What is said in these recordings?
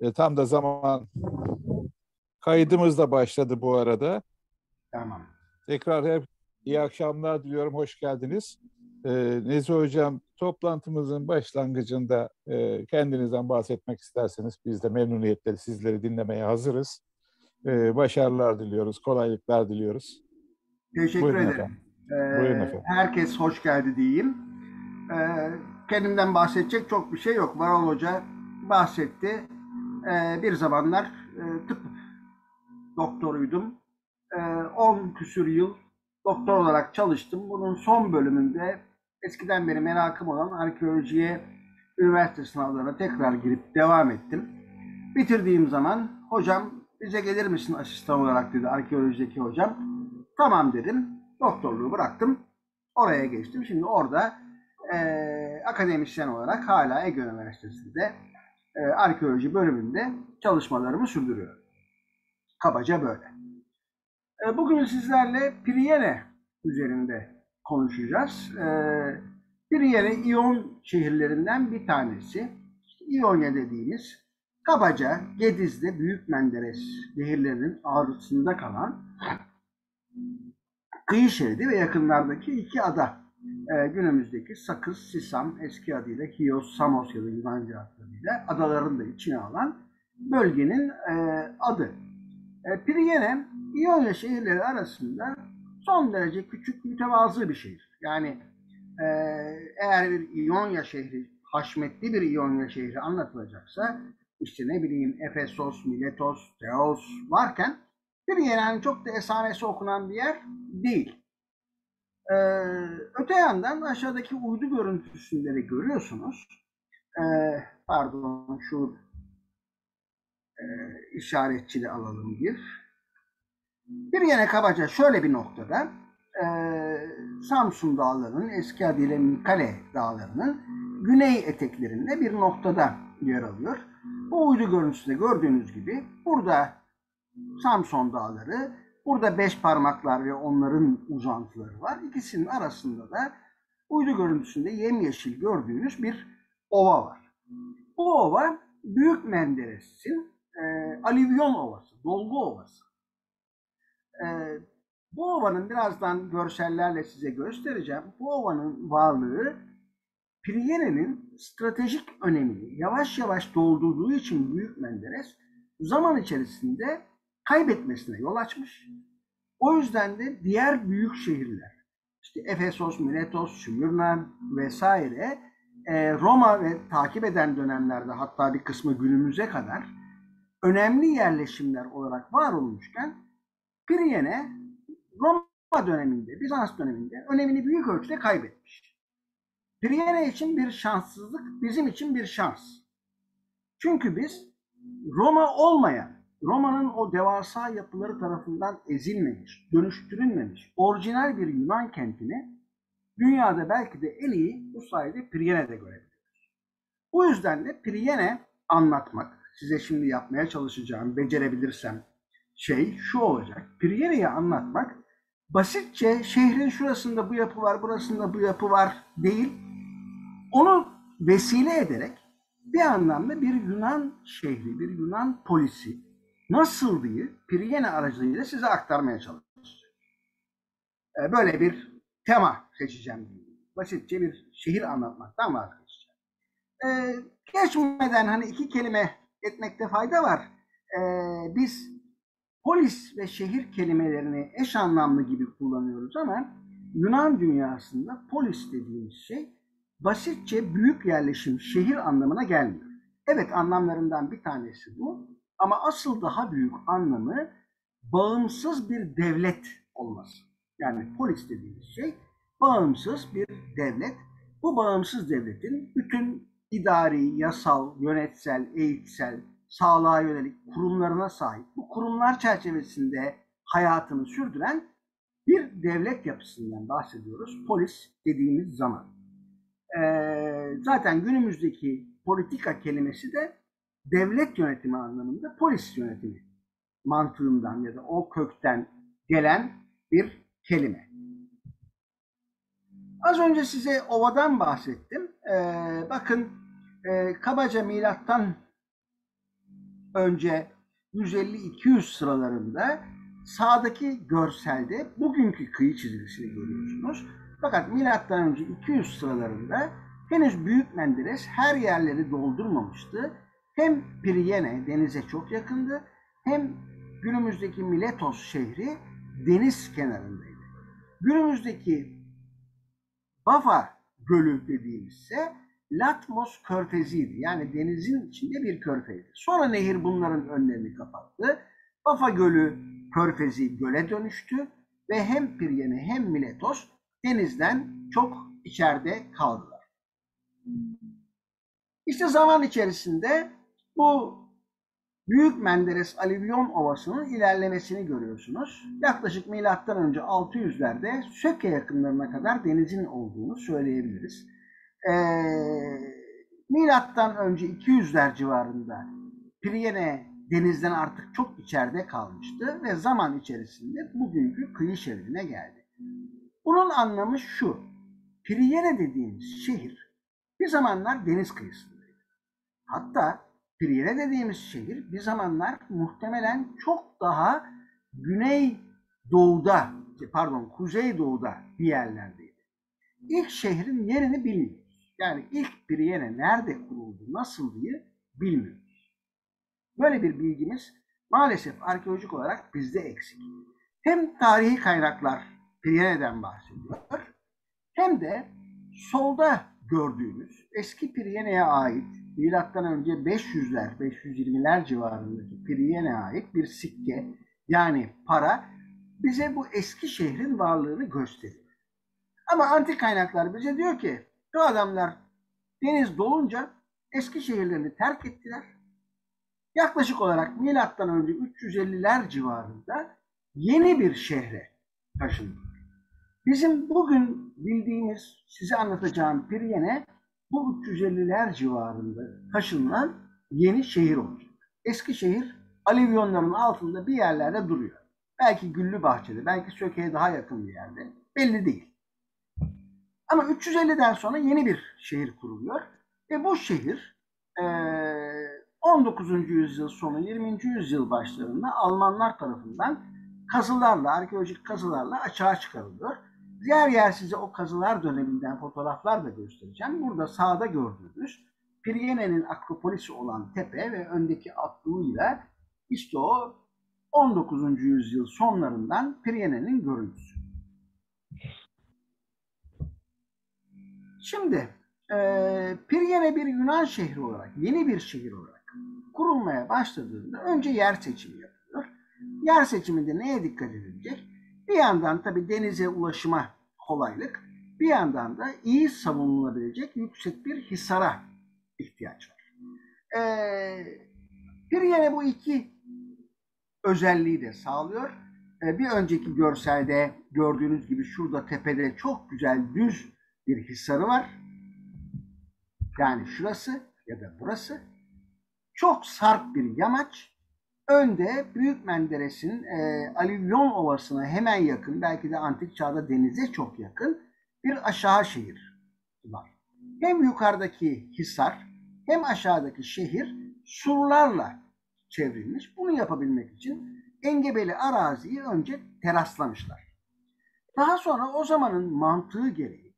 Tam da zaman kaydımız da başladı bu arada. Tamam. Tekrar hep iyi akşamlar diliyorum. Hoş geldiniz. Nezi Hocam, toplantımızın başlangıcında kendinizden bahsetmek isterseniz biz de memnuniyetle sizleri dinlemeye hazırız. Başarılar diliyoruz, kolaylıklar diliyoruz. Teşekkür Buyurun ederim. efendim. Buyurun efendim. Herkes hoş geldi diyeyim. Kendimden bahsedecek çok bir şey yok. Varol Hoca bahsetti. Bir zamanlar tıp doktoruydum. 10 küsür yıl doktor olarak çalıştım. Bunun son bölümünde eskiden beri merakım olan arkeolojiye üniversite sınavlarına tekrar girip devam ettim. Bitirdiğim zaman hocam bize gelir misin asistan olarak dedi arkeolojideki hocam. Tamam dedim. Doktorluğu bıraktım. Oraya geçtim. Şimdi orada akademisyen olarak hala Ege Üniversitesi'nde arkeoloji bölümünde çalışmalarımı sürdürüyorum. Kabaca böyle. Bugün sizlerle Priyene üzerinde konuşacağız. Priyene İyon şehirlerinden bir tanesi. İonya dediğimiz kabaca Gediz'de Büyük Menderes nehirlerinin ağrısında kalan kıyı şeridi ve yakınlardaki iki ada. Günümüzdeki Sakız, Sisam, eski adıyla Chios, Samos ya da Yunanca adlarıyla adaların da içine alan bölgenin adı. Priyene, İonya şehirleri arasında son derece küçük, mütevazı bir şehir. Yani eğer bir İonya şehri, haşmetli bir İonya şehri anlatılacaksa, işte ne bileyim Efesos, Miletos, Teos varken Priyene'nin çok da esamesi okunan bir yer değil. Öte yandan aşağıdaki uydu görüntüsünde de görüyorsunuz. Pardon şu işaretçili alalım bir. Priene kabaca şöyle bir noktada Samsun Dağları'nın eski adıyla Mikale Dağları'nın güney eteklerinde bir noktada yer alıyor. Bu uydu görüntüsünde gördüğünüz gibi burada Samsun Dağları, burada beş parmaklar ve onların uzantıları var. İkisinin arasında da uydu görüntüsünde yemyeşil gördüğünüz bir ova var. Bu ova Büyük Menderes'in alüvyon ovası, dolgu ovası. Bu ovanın birazdan görsellerle size göstereceğim. Bu ovanın varlığı Priyene'nin stratejik önemini yavaş yavaş doldurduğu için Büyük Menderes zaman içerisinde kaybetmesine yol açmış. O yüzden de diğer büyük şehirler, işte Efesos, Miletos, Smyrna vesaire Roma ve takip eden dönemlerde hatta bir kısmı günümüze kadar önemli yerleşimler olarak var olmuşken Priyene Roma döneminde, Bizans döneminde önemini büyük ölçüde kaybetmiş. Priyene için bir şanssızlık, bizim için bir şans. Çünkü biz Roma olmayan, Roma'nın o devasa yapıları tarafından ezilmemiş, dönüştürülmemiş, orijinal bir Yunan kentini dünyada belki de en iyi bu sayede Priyene'de görebiliyoruz. Bu yüzden de Priyene anlatmak, size şimdi yapmaya çalışacağım, becerebilirsem şu olacak. Priyene'yi anlatmak basitçe şehrin şurasında bu yapı var, burasında bu yapı var değil. Onu vesile ederek bir anlamda bir Yunan şehri, bir Yunan polisi nasıldığı Priyene aracılığıyla size aktarmaya çalışacağım. Böyle bir tema seçeceğim. Basitçe bir şehir anlatmaktan vazgeçeceğim. Geçmeden hani iki kelime etmekte fayda var. Biz polis ve şehir kelimelerini eş anlamlı gibi kullanıyoruz ama Yunan dünyasında polis dediğimiz şey basitçe büyük yerleşim, şehir anlamına gelmiyor. Evet, anlamlarından bir tanesi bu ama asıl daha büyük anlamı bağımsız bir devlet olması. Yani polis dediğimiz şey bağımsız bir devlet. Bu bağımsız devletin bütün idari, yasal, yönetsel, eğitsel, sağlığa yönelik kurumlarına sahip, bu kurumlar çerçevesinde hayatını sürdüren bir devlet yapısından bahsediyoruz polis dediğimiz zaman. Zaten günümüzdeki politika kelimesi de devlet yönetimi anlamında polis yönetimi mantığından ya da o kökten gelen bir kelime. Az önce size ovadan bahsettim. Bakın kabaca milattan önce 150-200 sıralarında sağdaki görselde bugünkü kıyı çizgisini görüyorsunuz. Fakat milattan önce 200 sıralarında henüz Büyük Menderes her yerleri doldurmamıştı. Hem Priene denize çok yakındı, hem günümüzdeki Miletos şehri deniz kenarındaydı. Günümüzdeki Bafa Gölü dediğimizse Latmos Körfezi'ydi. Yani denizin içinde bir körfezdi. Sonra nehir bunların önlerini kapattı. Bafa Gölü Körfezi göle dönüştü ve hem Priene hem Miletos denizden çok içeride kaldılar. İşte zaman içerisinde bu Büyük Menderes Alüvyon Ovası'nın ilerlemesini görüyorsunuz. Yaklaşık milattan önce 600'lerde Söke yakınlarına kadar denizin olduğunu söyleyebiliriz. Milattan önce 200'ler civarında Priene denizden artık çok içeride kalmıştı ve zaman içerisinde bugünkü kıyı şeridine geldi. Bunun anlamı şu: Priene dediğimiz şehir bir zamanlar deniz kıyısındaydı. Hatta Priene dediğimiz şehir bir zamanlar muhtemelen çok daha kuzeydoğuda bir yerlerdeydi. İlk şehrin yerini bilmiyoruz. Yani ilk Priene nerede kuruldu, nasıl diye bilmiyoruz. Böyle bir bilgimiz maalesef arkeolojik olarak bizde eksik. Hem tarihi kaynaklar Priene'den bahsediyor, hem de solda gördüğümüz eski Priene'ye ait milattan önce 500'ler, 520'ler civarındaki Priene'ye ait bir sikke, yani para, bize bu eski şehrin varlığını gösteriyor. Ama antik kaynaklar bize diyor ki bu adamlar deniz dolunca eski şehirlerini terk ettiler. Yaklaşık olarak milattan önce 350'ler civarında yeni bir şehre taşındılar. Bizim bugün bildiğimiz, size anlatacağım Priene bu 350'ler civarında taşınılan yeni şehir olacak. Eski şehir alüvyonların altında bir yerlerde duruyor. Belki Güllübahçe'de, belki Söke'ye daha yakın bir yerde. Belli değil. Ama 350'den sonra yeni bir şehir kuruluyor ve bu şehir 19. yüzyıl sonu 20. yüzyıl başlarında Almanlar tarafından kazılarla, arkeolojik kazılarla açığa çıkarılıyor. Yer yer size o kazılar döneminden fotoğraflar da göstereceğim. Burada sağda gördüğünüz Priene'nin akropolisi olan tepe ve öndeki atlığıyla işte o 19. yüzyıl sonlarından Priene'nin görüntüsü. Şimdi Priene bir Yunan şehri olarak, yeni bir şehir olarak kurulmaya başladığında önce yer seçimi yapılıyor. Yer seçiminde neye dikkat edilecek? Bir yandan tabii denize ulaşıma kolaylık, bir yandan da iyi savunulabilecek yüksek bir hisara ihtiyaç var. Priene bu iki özelliği de sağlıyor. Bir önceki görselde gördüğünüz gibi şurada tepede çok güzel düz bir hisarı var. Yani şurası ya da burası. Çok sarp bir yamaç. Önde Büyük Menderes'in Alüvyon Ovası'na hemen yakın, belki de antik çağda denize çok yakın bir aşağı şehir var. Hem yukarıdaki hisar hem aşağıdaki şehir surlarla çevrilmiş. Bunu yapabilmek için engebeli araziyi önce teraslamışlar. Daha sonra o zamanın mantığı gereği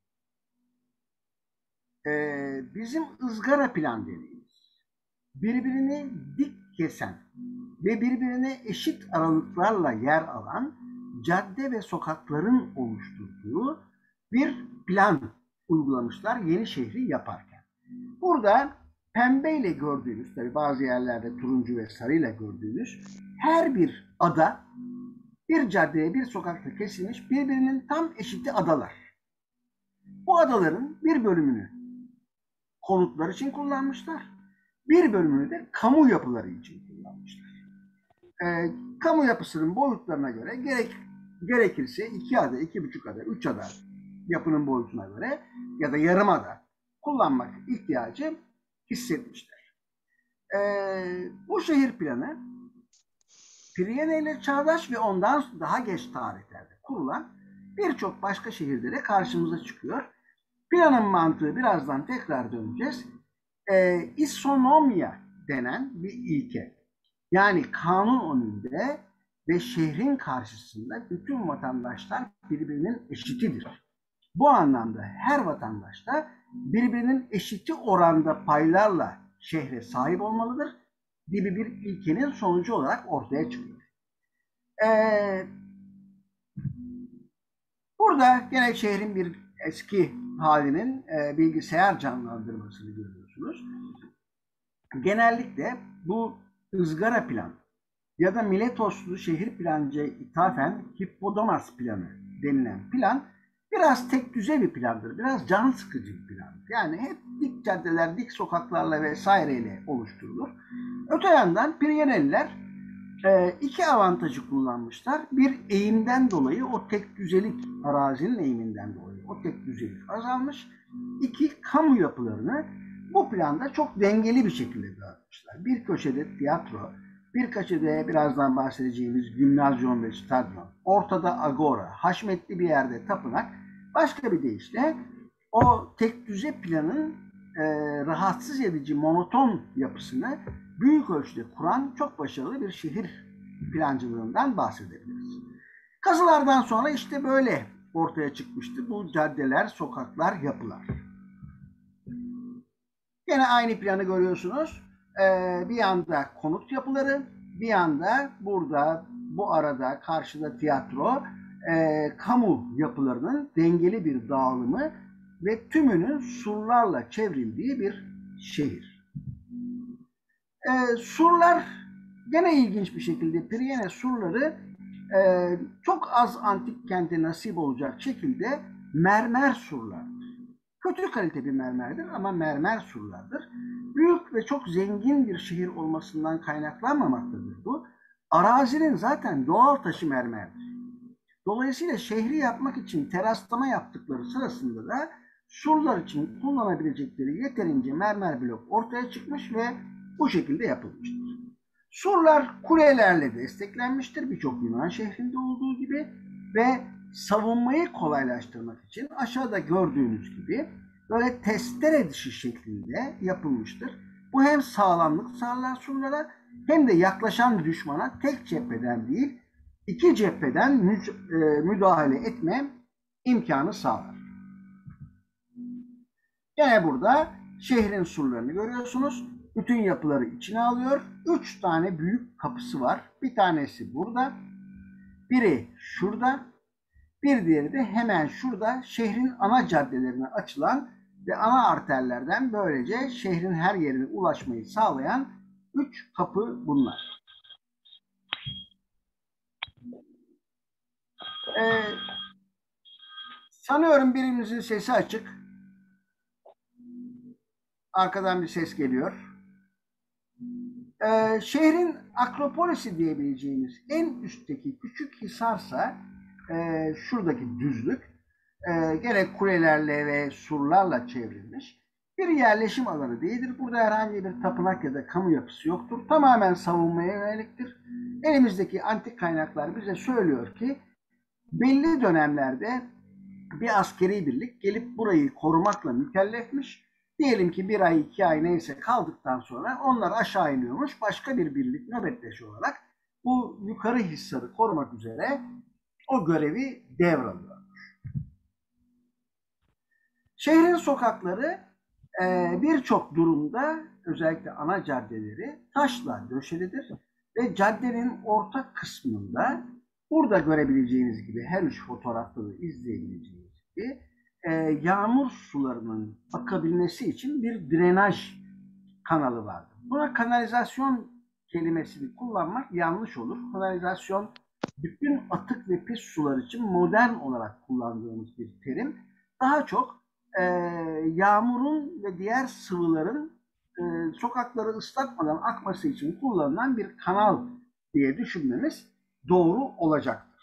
bizim ızgara plan dediğimiz, birbirini dik kesen ve birbirine eşit aralıklarla yer alan cadde ve sokakların oluşturduğu bir plan uygulamışlar yeni şehri yaparken. Burada pembeyle gördüğünüz, tabii bazı yerlerde turuncu ve sarıyla gördüğünüz her bir ada bir caddeye, bir sokakta kesilmiş, birbirinin tam eşiti adalar. Bu adaların bir bölümünü konutlar için kullanmışlar, bir bölümünü de kamu yapıları için kullanmışlar. Kamu yapısının boyutlarına göre gerekirse 2 ada, 2,5 ada, 3 ada yapının boyutuna göre ya da yarım ada kullanmak ihtiyacı hissetmişler. Bu şehir planı Priene ile çağdaş ve ondan daha geç tarihlerde kurulan birçok başka şehirde de karşımıza çıkıyor. Planın mantığı, birazdan tekrar döneceğiz. İsonomya denen bir ilke. Yani kanun önünde ve şehrin karşısında bütün vatandaşlar birbirinin eşitidir. Bu anlamda her vatandaş da birbirinin eşiti oranda paylarla şehre sahip olmalıdır gibi bir ilkenin sonucu olarak ortaya çıkıyor. Burada gene şehrin bir eski halinin bilgisayar canlandırmasını görüyorsunuz. Genellikle bu ızgara plan ya da Miletoslu şehir plancıya ithafen Hippodamas planı denilen plan biraz tek düze bir plandır. Biraz can sıkıcı bir plandır. Yani hep dik caddeler, dik sokaklarla vesaireyle oluşturulur. Öte yandan Priyeneliler iki avantajı kullanmışlar. Bir, eğimden dolayı o tek düzelik, arazinin eğiminden dolayı o tek düzelik azalmış. İki, kamu yapılarını bu planda çok dengeli bir şekilde dağıtmışlar. Bir köşede tiyatro, bir köşede birazdan bahsedeceğimiz gimnazyum ve stadyum, ortada agora, haşmetli bir yerde tapınak, başka bir deyişle o tek düze planın rahatsız edici monoton yapısını büyük ölçüde kuran çok başarılı bir şehir plancılığından bahsedebiliriz. Kazılardan sonra işte böyle ortaya çıkmıştı bu caddeler, sokaklar, yapılar. Yine aynı planı görüyorsunuz. Bir yanda konut yapıları, bir yanda burada bu arada karşıda tiyatro, kamu yapılarının dengeli bir dağılımı ve tümünün surlarla çevrildiği bir şehir. Surlar gene ilginç bir şekilde Priene surları çok az antik kente nasip olacak şekilde mermer surlardır. Kötü kalite bir mermerdir ama mermer surlardır. Büyük ve çok zengin bir şehir olmasından kaynaklanmamaktadır bu. Arazinin zaten doğal taşı mermerdir. Dolayısıyla şehri yapmak için teraslama yaptıkları sırasında da surlar için kullanabilecekleri yeterince mermer blok ortaya çıkmış ve bu şekilde yapılmıştır. Surlar kulelerle desteklenmiştir birçok Yunan şehrinde olduğu gibi ve savunmayı kolaylaştırmak için aşağıda gördüğünüz gibi böyle testere dışı şeklinde yapılmıştır. Bu hem sağlamlık sağlar surlara hem de yaklaşan düşmana tek cepheden değil iki cepheden müdahale etme imkanı sağlar. Gene burada şehrin surlarını görüyorsunuz. Bütün yapıları içine alıyor. 3 tane büyük kapısı var. Bir tanesi burada. Biri şurada. Bir diğeri de hemen şurada şehrin ana caddelerine açılan ve ana arterlerden böylece şehrin her yerine ulaşmayı sağlayan 3 kapı bunlar. Sanıyorum birimizin sesi açık. Arkadan bir ses geliyor. Şehrin Akropolisi diyebileceğimiz en üstteki küçük hisarsa şuradaki düzlük gene kulelerle ve surlarla çevrilmiş bir yerleşim alanı değildir. Burada herhangi bir tapınak ya da kamu yapısı yoktur. Tamamen savunmaya yöneliktir. Elimizdeki antik kaynaklar bize söylüyor ki belli dönemlerde bir askeri birlik gelip burayı korumakla mükellefmiş. Diyelim ki bir ay, 2 ay neyse kaldıktan sonra onlar aşağı iniyormuş. Başka bir birlik nöbetleşi olarak bu yukarı hisarı korumak üzere o görevi devralıyor. Şehrin sokakları birçok durumda özellikle ana caddeleri taşla döşelidir ve caddenin orta kısmında burada görebileceğiniz gibi her üç fotoğrafta da izleyebileceğiniz gibi yağmur sularının akabilmesi için bir drenaj kanalı vardır. Buna kanalizasyon kelimesini kullanmak yanlış olur. Kanalizasyon bütün atık ve pis sular için modern olarak kullandığımız bir terim. Daha çok yağmurun ve diğer sıvıların sokakları ıslatmadan akması için kullanılan bir kanal diye düşünmemiz doğru olacaktır.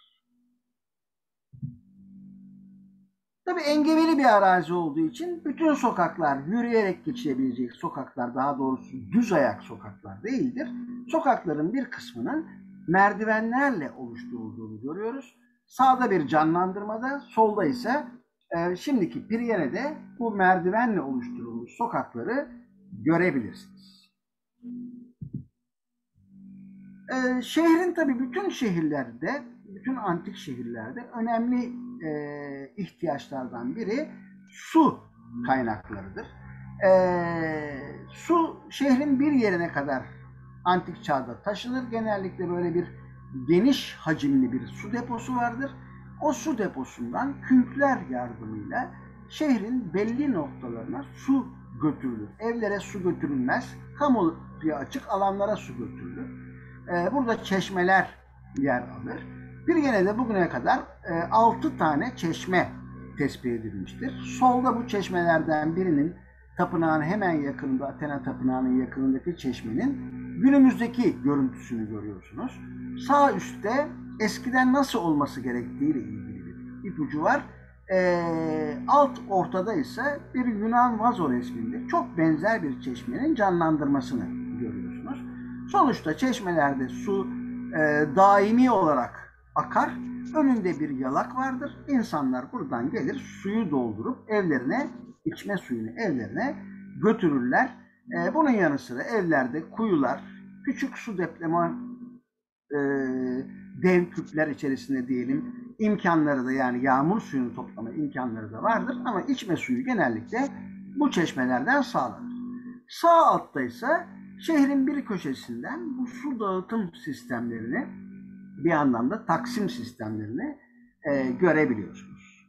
Tabii engebeli bir arazi olduğu için bütün sokaklar yürüyerek geçilebilecek sokaklar, daha doğrusu düz ayak sokaklar değildir. Sokakların bir kısmının merdivenlerle oluşturulduğunu görüyoruz. Sağda bir canlandırmada, solda ise şimdiki Priyene'de bu merdivenle oluşturulmuş sokakları görebilirsiniz. Şehrin tabii bütün şehirlerde, bütün antik şehirlerde önemli ihtiyaçlardan biri su kaynaklarıdır. Su şehrin bir yerine kadar antik çağda taşınır. Genellikle böyle bir geniş hacimli bir su deposu vardır. O su deposundan künkler yardımıyla şehrin belli noktalarına su götürülür. Evlere su götürülmez, kamuya açık alanlara su götürülür. Burada çeşmeler yer alır. Bir yine de bugüne kadar 6 tane çeşme tespit edilmiştir. Solda bu çeşmelerden birinin tapınağın hemen yakınında, Athena Tapınağı'nın yakınındaki çeşmenin günümüzdeki görüntüsünü görüyorsunuz. Sağ üstte eskiden nasıl olması gerektiğiyle ilgili bir ipucu var. Alt ortada ise bir Yunan vazo resminde çok benzer bir çeşmenin canlandırmasını görüyorsunuz. Sonuçta çeşmelerde su daimi olarak akar. Önünde bir yalak vardır. İnsanlar buradan gelir suyu doldurup evlerine, içme suyunu evlerine götürürler. Bunun yanı sıra evlerde kuyular, küçük su depleme dev küpler içerisinde diyelim imkanları da, yani yağmur suyunu toplama imkanları da vardır. Ama içme suyu genellikle bu çeşmelerden sağlanır. Sağ altta ise şehrin bir köşesinden bu su dağıtım sistemlerini, bir anlamda taksim sistemlerini görebiliyorsunuz.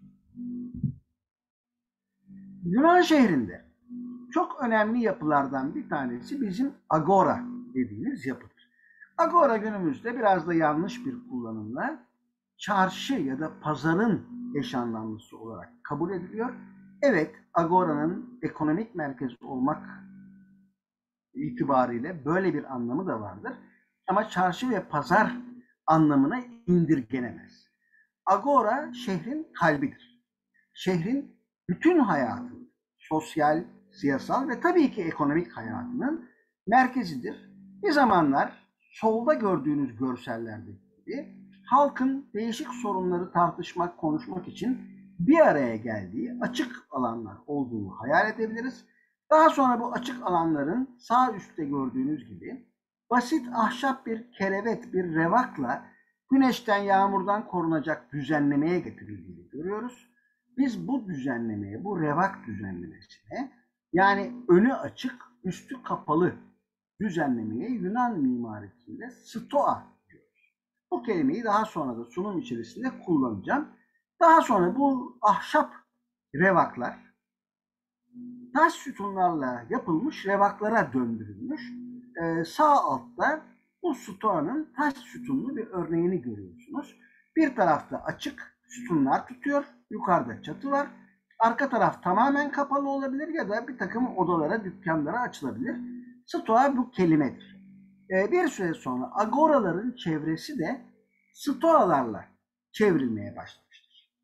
Yunan şehrinde çok önemli yapılardan bir tanesi bizim agora dediğimiz yapıdır. Agora günümüzde biraz da yanlış bir kullanımla çarşı ya da pazarın eş anlamlısı olarak kabul ediliyor. Evet, agoranın ekonomik merkez olmak itibariyle böyle bir anlamı da vardır. Ama çarşı ve pazar anlamına indirgenemez. Agora şehrin kalbidir. Şehrin bütün hayatının, sosyal, siyasal ve tabii ki ekonomik hayatının merkezidir. Bir zamanlar solda gördüğünüz görsellerdeki gibi halkın değişik sorunları tartışmak, konuşmak için bir araya geldiği açık alanlar olduğunu hayal edebiliriz. Daha sonra bu açık alanların sağ üstte gördüğünüz gibi basit ahşap bir kerevet, bir revakla güneşten, yağmurdan korunacak düzenlemeye getirildiğini görüyoruz. Biz bu düzenlemeye, bu revak düzenlemesine, yani önü açık, üstü kapalı düzenlemeye Yunan mimarisinde stoa diyoruz. Bu kelimeyi daha sonra da sunum içerisinde kullanacağım. Daha sonra bu ahşap revaklar taş sütunlarla yapılmış revaklara döndürülmüş. Sağ altta bu stoanın taş sütunlu bir örneğini görüyorsunuz. Bir tarafta açık sütunlar tutuyor, yukarıda çatı var. Arka taraf tamamen kapalı olabilir ya da bir takım odalara, dükkanlara açılabilir. Stoa bu kelimedir. Bir süre sonra agoraların çevresi de stoalarla çevrilmeye başlamıştır.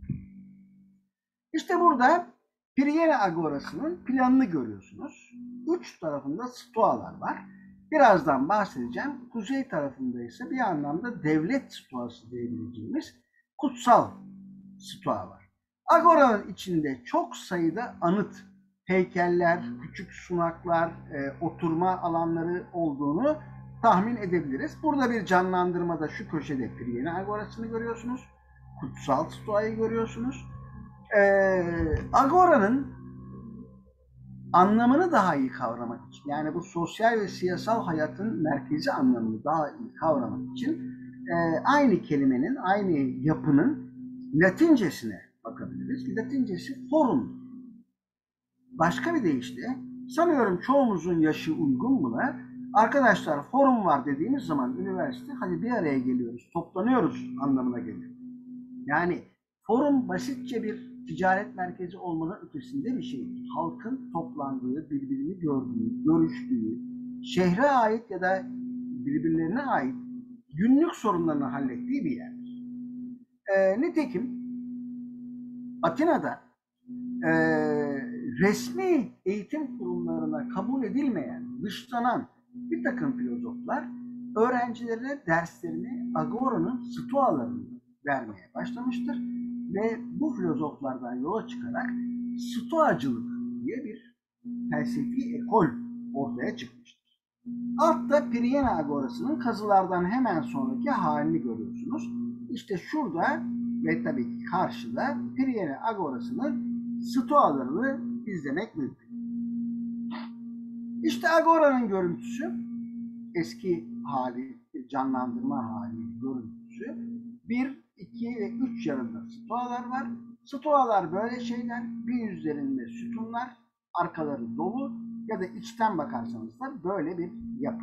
İşte burada Priene Agorası'nın planını görüyorsunuz. Üç tarafında stoalar var. Birazdan bahsedeceğim. Kuzey tarafında ise bir anlamda devlet stoası diyebileceğimiz kutsal stoa var. Agora'nın içinde çok sayıda anıt, heykeller, küçük sunaklar, oturma alanları olduğunu tahmin edebiliriz. Burada bir canlandırmada şu köşede Priene Agorası'nı görüyorsunuz. Kutsal stoayı görüyorsunuz. Agora'nın anlamını daha iyi kavramak için, yani bu sosyal ve siyasal hayatın merkezi anlamını daha iyi kavramak için aynı kelimenin, aynı yapının Latincesine bakabiliriz. Latincesi forum. Başka bir deyişle, sanıyorum çoğumuzun yaşı uygun buna. Arkadaşlar forum var dediğimiz zaman üniversite, hadi bir araya geliyoruz, toplanıyoruz anlamına gelir. Yani forum basitçe bir ticaret merkezi olmanın ötesinde bir şeydir. Halkın toplandığı, birbirini gördüğü, görüştüğü, şehre ait ya da birbirlerine ait günlük sorunlarını hallettiği bir yerdir. Nitekim Atina'da resmi eğitim kurumlarına kabul edilmeyen, dışlanan bir takım filozoflar öğrencilerine derslerini Agora'nın stoalarını vermeye başlamıştır. Ve bu filozoflardan yola çıkarak stoacılık diye bir felsefi ekol ortaya çıkmıştır. Altta Priyena Agorası'nın kazılardan hemen sonraki halini görüyorsunuz. İşte şurada ve tabii ki karşıda Priyena Agorası'nın stoalarını izlemek mümkün. İşte Agora'nın görüntüsü, eski hali, canlandırma hali görüntüsü. 1, 2 ve 3 yanında stoalar var. Stoalar böyle şeyler, bir üzerinde sütunlar, arkaları dolu ya da içten bakarsanız da böyle bir yapı.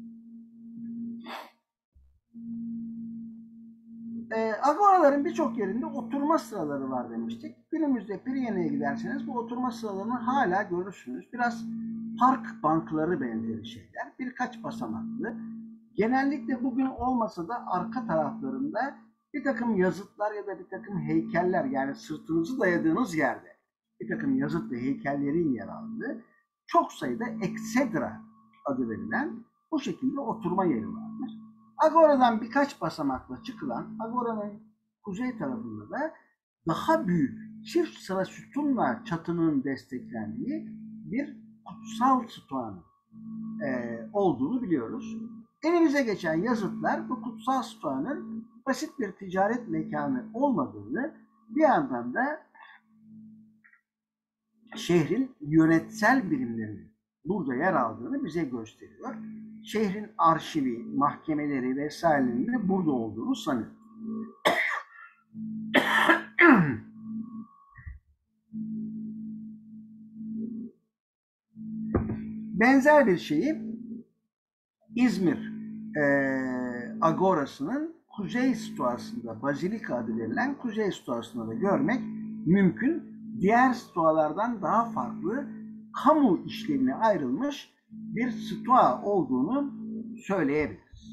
Agoraların birçok yerinde oturma sıraları var demiştik. Günümüzde Priyena'ya giderseniz bu oturma sıralarını hala görürsünüz. Biraz park bankları benzeri şeyler. Birkaç basamaklı. Genellikle bugün olmasa da arka taraflarında bir takım yazıtlar ya da bir takım heykeller, yani sırtınızı dayadığınız yerde bir takım yazıt ve heykellerin yer aldığı çok sayıda eksedra adı verilen bu şekilde oturma yeri vardır. Agora'dan birkaç basamakla çıkılan, Agora'nın kuzey tarafında da daha büyük çift sıra sütunla çatının desteklendiği bir kutsal stoğanın olduğunu biliyoruz. Elimize geçen yazıtlar bu kutsal stoğanın basit bir ticaret mekanı olmadığını, bir yandan da şehrin yönetsel birimlerinin burada yer aldığını bize gösteriyor. Şehrin arşivi, mahkemeleri vesairelerinin de burada olduğunu sanıyorum. Benzer bir şeyi İzmir Agorası'nın kuzey stoasında, Bazilika adı verilen kuzey stoasında da görmek mümkün. Diğer stoalardan daha farklı, kamu işlemine ayrılmış bir stoa olduğunu söyleyebiliriz.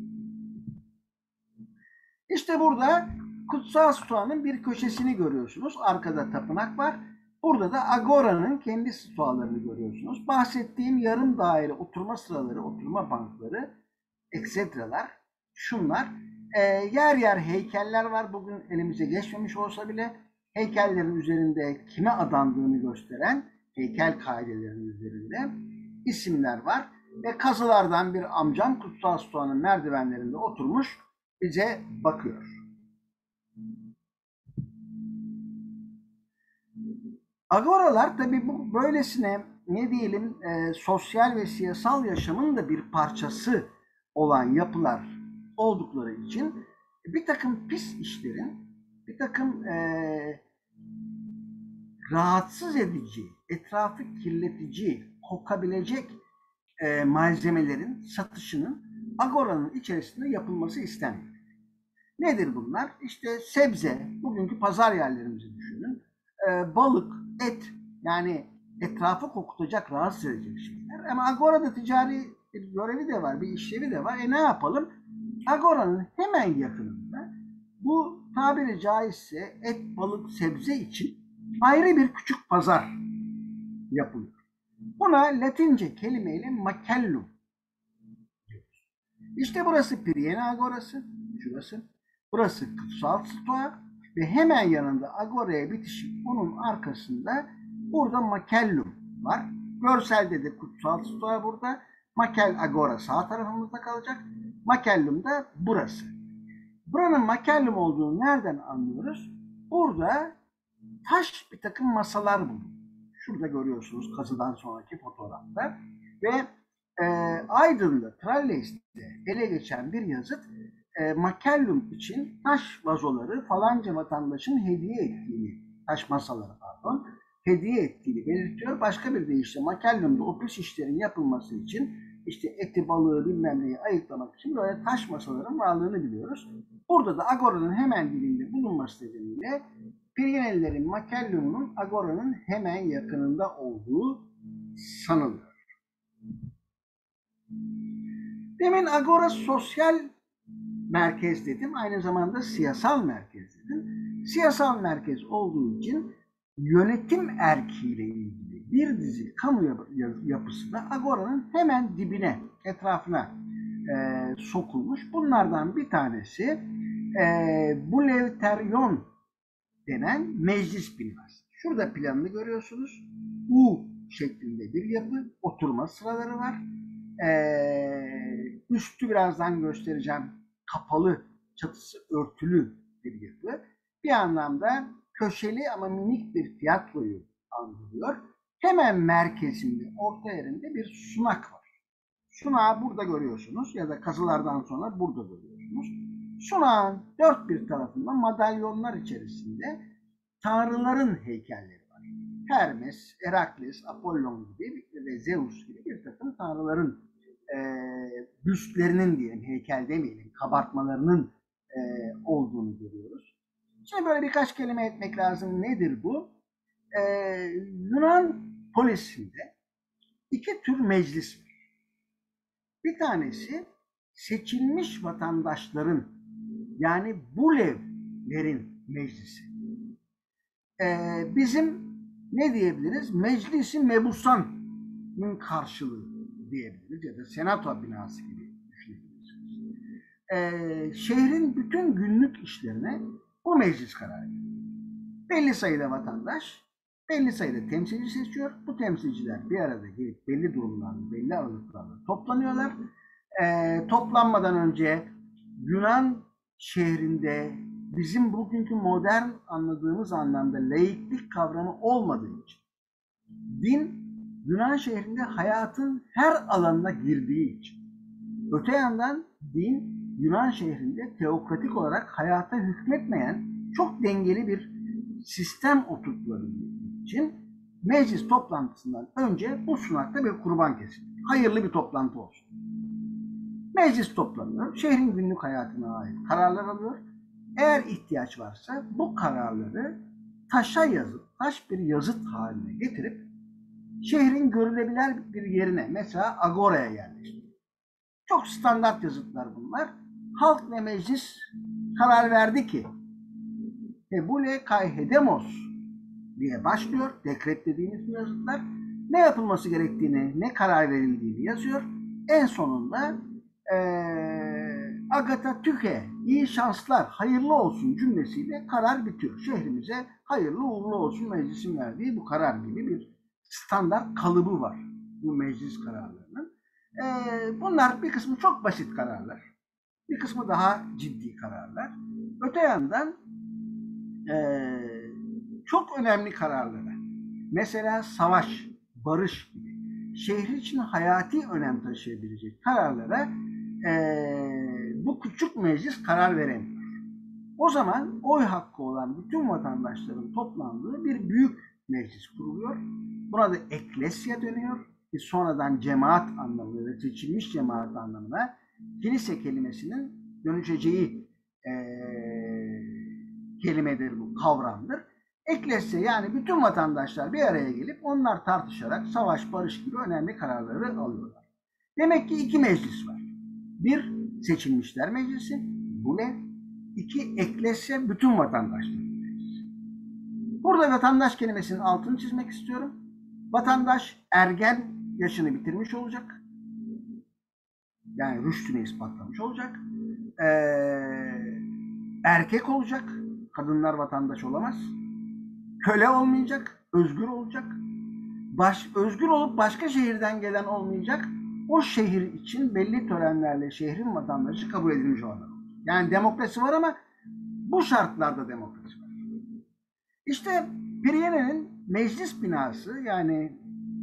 İşte burada kutsal stoanın bir köşesini görüyorsunuz. Arkada tapınak var. Burada da Agora'nın kendi stoalarını görüyorsunuz. Bahsettiğim yarım daire oturma sıraları, oturma bankları, eksetralar, şunlar. Yer yer heykeller var. Bugün elimize geçmemiş olsa bile heykellerin üzerinde kime adandığını gösteren heykel kaidelerinin üzerinde isimler var. Ve kazılardan bir amcam kutsal stoanın merdivenlerinde oturmuş bize bakıyor. Agoralar tabii bu böylesine ne diyelim sosyal ve siyasal yaşamın da bir parçası olan yapılar oldukları için bir takım pis işlerin, bir takım rahatsız edici, etrafı kirletici, kokabilecek malzemelerin satışının agoranın içerisinde yapılması istenmiyor. Nedir bunlar? İşte sebze, bugünkü pazar yerlerimizi düşünün. Balık, et, yani etrafı kokutacak, rahatsız edecek şeyler. Ama Agora'da ticari bir görevi de var, bir işlevi de var. Ne yapalım? Agora'nın hemen yakınında bu tabiri caizse et, balık, sebze için ayrı bir küçük pazar yapılıyor. Buna Latince kelimeyle macellum diyoruz. İşte burası Priena Agorası, şurası. Burası kutsal stoa ve hemen yanında Agora'ya bitişik onun arkasında burada Macellum var. Görselde de kutsal stoa burada. Makel Agora sağ tarafımızda kalacak. Macellum da burası. Buranın Macellum olduğunu nereden anlıyoruz? Burada taş bir takım masalar bulunuyor. Şurada görüyorsunuz kazıdan sonraki fotoğrafta. Ve Aydın'da, Tralleş'te ele geçen bir yazıt Macellum için taş vazoları falanca vatandaşın hediye ettiğini, taş masaları pardon, hediye ettiğini belirtiyor. Başka bir deyişle Macellum'da o pis işlerin yapılması için işte eti, balığı bilmem neyi ayıklamak için böyle taş masaların varlığını biliyoruz. Burada da Agora'nın hemen dibinde bulunması nedeniyle Priyenelilerin Macellum'un Agora'nın hemen yakınında olduğu sanılıyor. Demin Agora sosyal merkez dedim, aynı zamanda siyasal merkez dedim. Siyasal merkez olduğu için yönetim erkiyle ilgili bir dizi kamu yapısı da Agora'nın hemen dibine, etrafına sokulmuş. Bunlardan bir tanesi Boulevteryon denen meclis binası. Şurada planını görüyorsunuz. U şeklinde bir yapı, oturma sıraları var. Üstü birazdan göstereceğim. Kapalı, çatısı örtülü bir yapı. Bir anlamda köşeli ama minik bir tiyatroyu andırıyor. Hemen merkezinde, orta yerinde bir sunak var. Sunağı burada görüyorsunuz ya da kazılardan sonra burada görüyorsunuz. Sunağın dört bir tarafında madalyonlar içerisinde tanrıların heykelleri var. Hermes, Herakles, Apollon gibi ve Zeus gibi bir takım tanrıların büstlerinin diyelim, heykel demeyelim, kabartmalarının olduğunu görüyoruz. Şimdi böyle birkaç kelime etmek lazım. Nedir bu? Yunan polisinde iki tür meclis var. Bir tanesi seçilmiş vatandaşların, yani bulevlerin meclisi. Bizim ne diyebiliriz? Meclisi Mebusan'ın karşılığı diyebiliriz ya da senato binası gibi düşünebilirsiniz. Şehrin bütün günlük işlerine bu meclis karar veriyor. Belli sayıda vatandaş, belli sayıda temsilci seçiyor. Bu temsilciler bir arada gelip belli durumlarda, belli aralıklarla toplanıyorlar. Toplanmadan önce Yunan şehrinde bizim bugünkü modern anladığımız anlamda laiklik kavramı olmadığı için, din Yunan şehrinde hayatın her alanına girdiği için, öte yandan din Yunan şehrinde teokratik olarak hayata hükmetmeyen çok dengeli bir sistem oturtulabildiği için meclis toplantısından önce bu sunakta bir kurban kesildi. Hayırlı bir toplantı olsun. Meclis toplanıyor, şehrin günlük hayatına ait kararlar alıyor. Eğer ihtiyaç varsa bu kararları taşa yazıp, taş bir yazıt haline getirip şehrin görülebilir bir yerine, mesela agoraya yerleştiriyor. Çok standart yazıtlar bunlar. Halk ve meclis karar verdi ki Hebule kai hedemos diye başlıyor. Dekret dediğimiz bu yazıtlar. Ne yapılması gerektiğini, ne karar verildiğini yazıyor. En sonunda Agata tüke, iyi şanslar, hayırlı olsun cümlesiyle karar bitiyor. Şehrimize hayırlı uğurlu olsun meclisin verdiği bu karar gibi bir standart kalıbı var bu meclis kararlarının. Bunlar bir kısmı çok basit kararlar. Bir kısmı daha ciddi kararlar. Öte yandan çok önemli kararlara, mesela savaş, barış gibi şehir için hayati önem taşıyabilecek kararlara bu küçük meclis karar veremiyor. O zaman oy hakkı olan bütün vatandaşların toplandığı bir büyük meclis kuruluyor. Buna da eklesya deniyor. Sonradan cemaat anlamında, seçilmiş cemaat anlamına kilise kelimesinin dönüşeceği kelimedir bu, kavramdır. Eklesya, yani bütün vatandaşlar bir araya gelip onlar tartışarak savaş, barış gibi önemli kararları alıyorlar. Demek ki iki meclis var. Bir, seçilmişler meclisi, bu ne? İki, eklesya, bütün vatandaşlar meclisi. Burada vatandaş kelimesinin altını çizmek istiyorum. Vatandaş ergen yaşını bitirmiş olacak. Yani rüştünü ispatlamış olacak. Erkek olacak. Kadınlar vatandaş olamaz. Köle olmayacak. Özgür olacak. Özgür olup başka şehirden gelen olmayacak. O şehir için belli törenlerle şehrin vatandaşı kabul edilmiş olan. Yani demokrasi var ama bu şartlarda demokrasi var. İşte Priyene'nin meclis binası, yani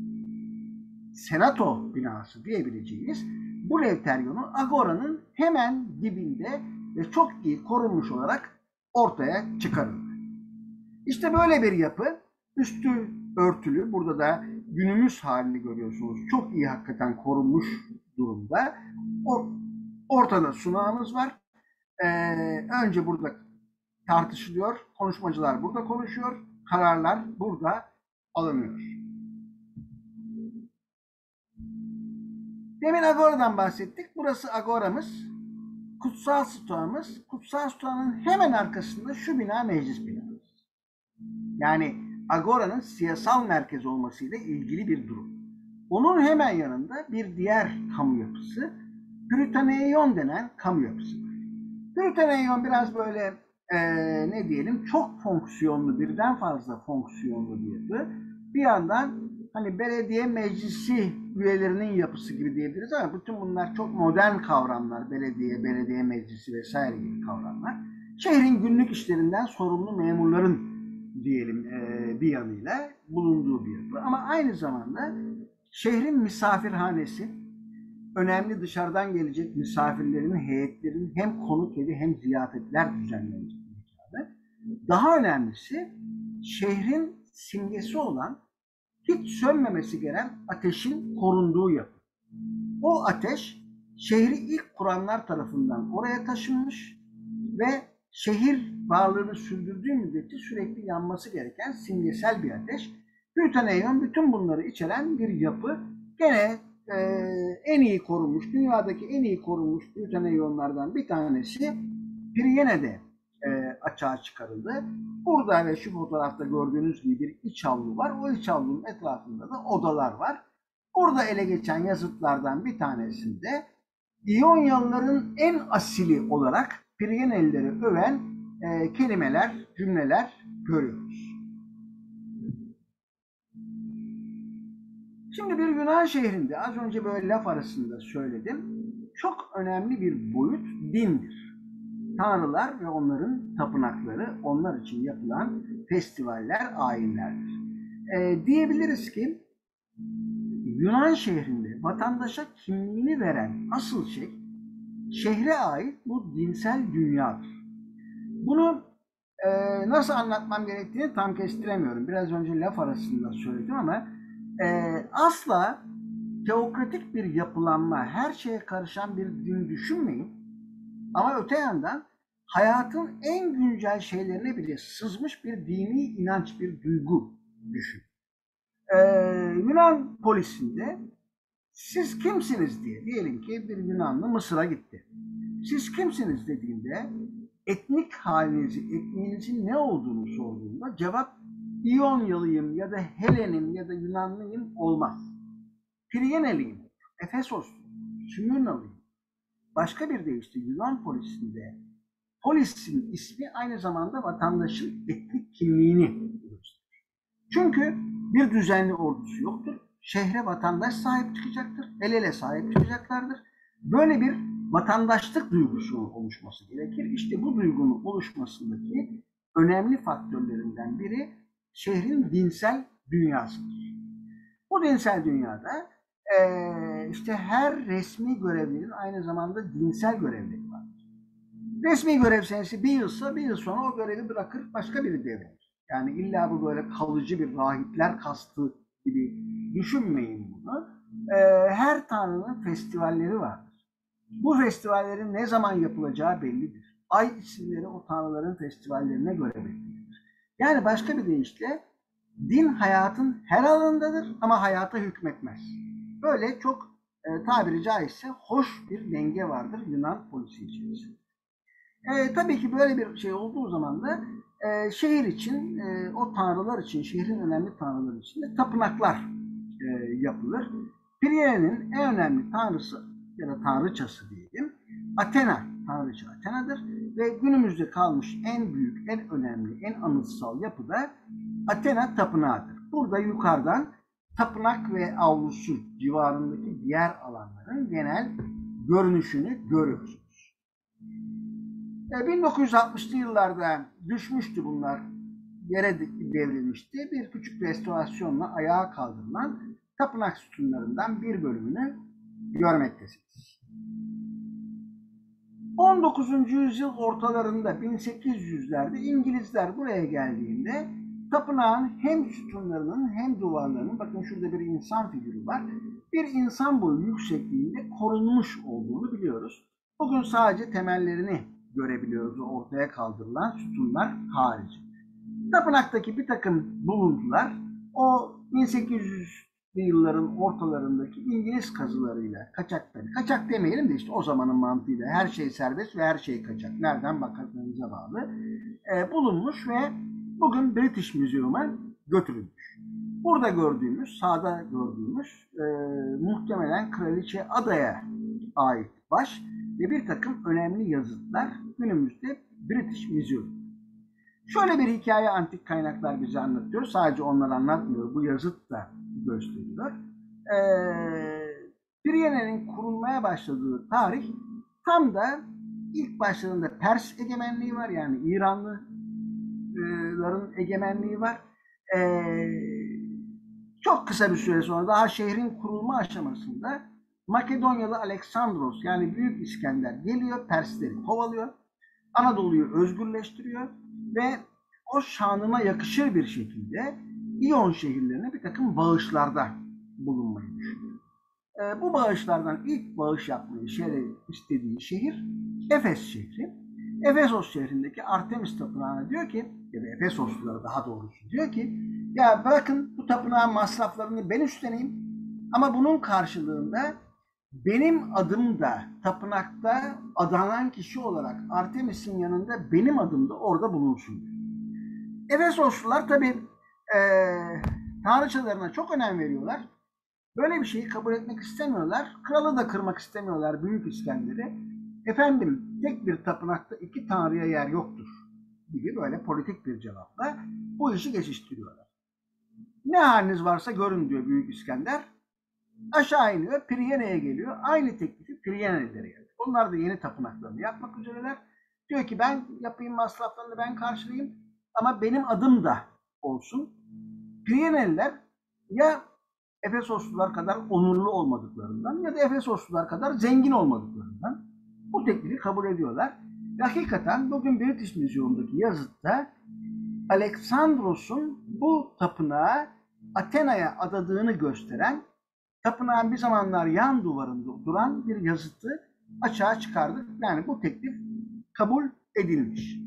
senato binası diyebileceğimiz bu Levteryon'u Agora'nın hemen dibinde ve çok iyi korunmuş olarak ortaya çıkarıldı. İşte böyle bir yapı, üstü örtülü, burada da günümüz halini görüyorsunuz. Çok iyi hakikaten korunmuş durumda. Ortada sunağımız var. Önce burada tartışılıyor, konuşmacılar burada konuşuyor, kararlar burada alınıyor. Demin Agora'dan bahsettik. Burası Agora'mız, kutsal stoğamız. Kutsal stoğanın hemen arkasında şu bina meclis binamız. Yani Agora'nın siyasal merkez olmasıyla ilgili bir durum. Onun hemen yanında bir diğer kamu yapısı, Prytaneion denen kamu yapısı var. Prytaneion biraz böyle ne diyelim, çok fonksiyonlu, birden fazla fonksiyonlu bir yapı. Bir yandan hani belediye meclisi üyelerinin yapısı gibi diyebiliriz ama bütün bunlar çok modern kavramlar. Belediye, belediye meclisi vesaire gibi kavramlar. Şehrin günlük işlerinden sorumlu memurların diyelim bir yanıyla bulunduğu bir yapı. Ama aynı zamanda şehrin misafirhanesi, önemli dışarıdan gelecek misafirlerin, heyetlerin hem konuk evi hem ziyafetler düzenlenecek mekanı. Daha önemlisi şehrin simgesi olan hiç sönmemesi gereken ateşin korunduğu yapı. O ateş şehri ilk kuranlar tarafından oraya taşınmış ve şehir varlığını sürdürdüğü müddetçe sürekli yanması gereken simgesel bir ateş. Plütoneion bütün bunları içeren bir yapı. Gene en iyi korunmuş, dünyadaki en iyi korunmuş Plütoneionlardan bir tanesi Priyene'de açığa çıkarıldı. Burada ve şu fotoğrafta gördüğünüz gibi bir iç avlu var. O iç avlunun etrafında da odalar var. Burada ele geçen yazıtlardan bir tanesinde İyonyalıların en asili olarak Priyenelileri öven kelimeler, cümleler görüyoruz. Şimdi bir Yunan şehrinde az önce böyle laf arasında söyledim. Çok önemli bir boyut dindir. Tanrılar ve onların tapınakları, onlar için yapılan festivaller, ayinlerdir. Diyebiliriz ki Yunan şehrinde vatandaşa kimliğini veren asıl şey şehre ait bu dinsel dünyadır. Bunu nasıl anlatmam gerektiğini tam kestiremiyorum. Biraz önce laf arasında söyledim ama asla teokratik bir yapılanma, her şeye karışan bir din düşünmeyin. Ama öte yandan hayatın en güncel şeylerine bile sızmış bir dini inanç, bir duygu düşün. Yunan polisinde siz kimsiniz diye, diyelim ki bir Yunanlı Mısır'a gitti. Siz kimsiniz dediğinde etnik halinizi, etniğinizin ne olduğunu sorduğunda cevap İyonyalıyım ya da Helenim ya da Yunanlıyım olmaz. Priyeneliyim, Efesosluyum, Sümürnalıyım. Başka bir deyişle Yunan polisinde polisin ismi aynı zamanda vatandaşın etnik kimliğini gösterir. Çünkü bir düzenli ordusu yoktur. Şehre vatandaş sahip çıkacaktır. El ele sahip çıkacaklardır. Böyle bir vatandaşlık duygusunun oluşması gerekir. İşte bu duygunun oluşmasındaki önemli faktörlerinden biri şehrin dinsel dünyasıdır. Bu dinsel dünyada işte her resmi görevlinin aynı zamanda dinsel görevleri vardır. Resmi görev senesi bir yılsa bir yıl sonra o görevi bırakır başka biri devredecek. Yani illa bu böyle kalıcı bir rahipler kastı gibi düşünmeyin bunu. Her tanrının festivalleri vardır. Bu festivallerin ne zaman yapılacağı bellidir. Ay isimleri o tanrıların festivallerine göre bellidir. Yani başka bir deyişle din hayatın her alanındadır ama hayata hükmetmez. Böyle çok tabiri caizse hoş bir denge vardır Yunan polisi içerisinde. Tabii ki böyle bir şey olduğu zaman da şehir için, o tanrılar için, şehrin önemli tanrıları için de tapınaklar yapılır. Priyene'nin en önemli tanrısı ya da tanrıçası diyelim, Athena, tanrıça Athena'dır ve günümüzde kalmış en büyük, en önemli, en anıtsal yapı da Athena tapınağıdır. Burada yukarıdan tapınak ve avlusu civarındaki diğer alanların genel görünüşünü görüyorsunuz. 1960'lı yıllarda düşmüştü bunlar, yere devrilmişti. Bir küçük restorasyonla ayağa kaldırılan tapınak sütunlarından bir bölümünü görmektesiniz. 19. yüzyıl ortalarında 1800'lerde İngilizler buraya geldiğinde tapınağın hem sütunlarının hem duvarlarının, bakın şurada bir insan figürü var, bir insan boyu yüksekliğinde korunmuş olduğunu biliyoruz. Bugün sadece temellerini görebiliyoruz ortaya kaldırılan sütunlar harici. Tapınaktaki bir takım buluntular o 1800'lü yılların ortalarındaki İngiliz kazılarıyla, kaçak demeyelim de işte o zamanın mantığıyla her şey serbest ve her şey kaçak, nereden bakardığınıza bağlı, bulunmuş ve bugün British Museum'a götürülmüş. Burada gördüğümüz, sağda gördüğümüz muhtemelen Kraliçe Ada'ya ait baş ve bir takım önemli yazıtlar günümüzde British Museum. Şöyle bir hikaye antik kaynaklar bize anlatıyor. Sadece onlar anlatmıyor. Bu yazıt da gösteriyor. Priyene'nin kurulmaya başladığı tarih tam da ilk başladığında Pers egemenliği var, yani İranlıların egemenliği var. Çok kısa bir süre sonra daha şehrin kurulma aşamasında Makedonyalı Aleksandros, yani Büyük İskender geliyor, Persleri kovalıyor, Anadolu'yu özgürleştiriyor ve o şanına yakışır bir şekilde İyon şehirlerine bir takım bağışlarda bulunmayı düşünüyor. Bu bağışlardan ilk bağış yapmayı istediği şehir Efes şehri. Efesos şehrindeki Artemis Tapınağı'na diyor ki, ya da Efesoslulara daha doğrusu diyor ki, ya bırakın bu tapınağın masraflarını ben üstleneyim ama bunun karşılığında benim adım da tapınakta adanan kişi olarak Artemis'in yanında benim adım da orada bulunsun. Efesoslular tabii tanrıçalarına çok önem veriyorlar. Böyle bir şeyi kabul etmek istemiyorlar. Kralı da kırmak istemiyorlar, Büyük İskender'i. Efendim, tek bir tapınakta iki tanrıya yer yoktur gibi böyle politik bir cevapla bu işi geçiştiriyorlar. Ne haliniz varsa görün diyor Büyük İskender. Aşağı iniyor, Priyene'ye geliyor. Aynı teklifi Priyenelilere yapıyor. Onlar da yeni tapınaklarını yapmak üzereler. Diyor ki ben yapayım, masraflarını ben karşılayayım ama benim adım da olsun. Priyeneliler ya Efesoslular kadar onurlu olmadıklarından ya da Efesoslular kadar zengin olmadıklarından bu teklifi kabul ediyorlar. Hakikaten bugün British Museum'daki yazıtta Aleksandros'un bu tapınağı Athena'ya adadığını gösteren, tapınağın bir zamanlar yan duvarında duran bir yazıtı açığa çıkardık. Yani bu teklif kabul edilmiş.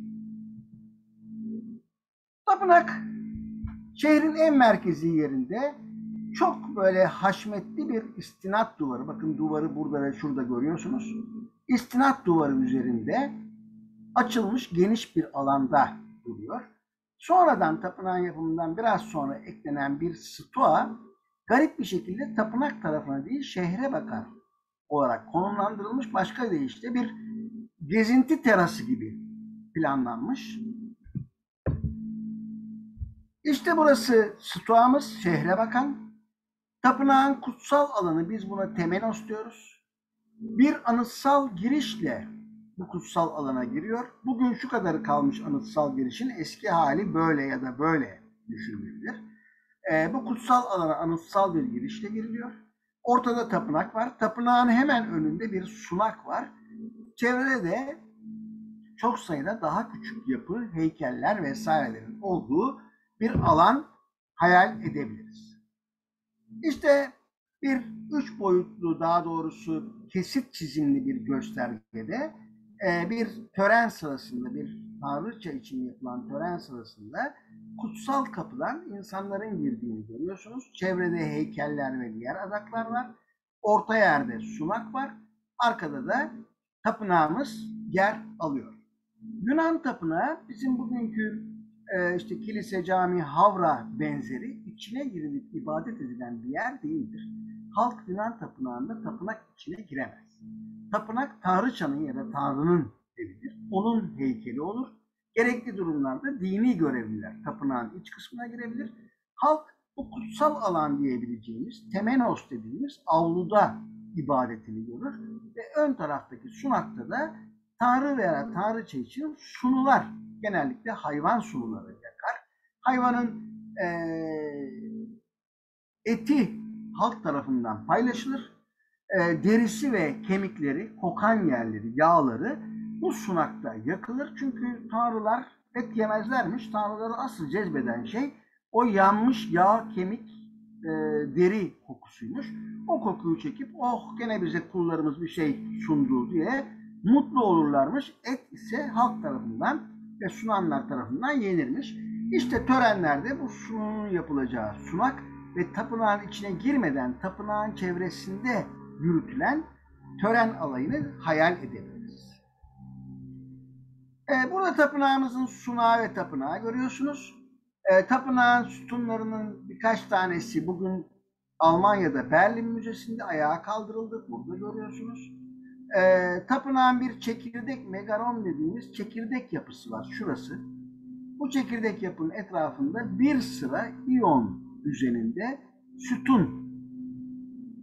Tapınak şehrin en merkezi yerinde çok böyle haşmetli bir istinat duvarı. Bakın duvarı burada ve şurada görüyorsunuz. İstinat duvarı üzerinde açılmış geniş bir alanda duruyor. Sonradan tapınağın yapımından biraz sonra eklenen bir stoa garip bir şekilde tapınak tarafına değil şehre bakar olarak konumlandırılmış, başka deyişle bir gezinti terası gibi planlanmış. İşte burası stoğamız, şehre bakan. Tapınağın kutsal alanı, biz buna temenos diyoruz. Bir anıtsal girişle bu kutsal alana giriyor. Bugün şu kadarı kalmış anıtsal girişin, eski hali böyle ya da böyle düşünülebilir. Bu kutsal alana anıtsal bir girişle giriliyor. Ortada tapınak var. Tapınağın hemen önünde bir sunak var. Çevrede de çok sayıda daha küçük yapı, heykeller vesairelerin olduğu bir alan hayal edebiliriz. İşte bir üç boyutlu, daha doğrusu kesit çizimli bir göstergede bir tören sırasında, bir tanrıça için yapılan tören sırasında kutsal kapıdan insanların girdiğini görüyorsunuz. Çevrede heykeller ve diğer adaklar var. Orta yerde sunak var. Arkada da tapınağımız yer alıyor. Yunan tapınağı bizim bugünkü işte kilise, cami, havra benzeri içine girilip ibadet edilen bir yer değildir. Halk Yunan tapınağında tapınak içine giremez. Tapınak tanrıçanın ya da tanrının evidir. Onun heykeli olur. Gerekli durumlarda dini görevliler tapınağın iç kısmına girebilir. Halk bu kutsal alan diyebileceğimiz, temenos dediğimiz avluda ibadetini görür ve ön taraftaki sunakta da tanrı veya tanrıça için sunular, genellikle hayvan sunuları yakar. Hayvanın eti halk tarafından paylaşılır. Derisi ve kemikleri, kokan yerleri, yağları bu sunakta yakılır. Çünkü tanrılar et yemezlermiş. Tanrıları asıl cezbeden şey o yanmış yağ, kemik, deri kokusuymuş. O kokuyu çekip oh gene bize kullarımız bir şey sundu diye mutlu olurlarmış. Et ise halk tarafından ve sunanlar tarafından yenirmiş. İşte törenlerde bu sununun yapılacağı sunak ve tapınağın içine girmeden tapınağın çevresinde yürütülen tören alayını hayal edebiliriz. Burada tapınağımızın sunağı ve tapınağı görüyorsunuz. Tapınağın sütunlarının birkaç tanesi bugün Almanya'da Berlin Müzesi'nde ayağa kaldırıldı. Burada görüyorsunuz. Tapınağın bir çekirdek, megaron dediğimiz çekirdek yapısı var. Şurası. Bu çekirdek yapının etrafında bir sıra İyon düzeninde sütun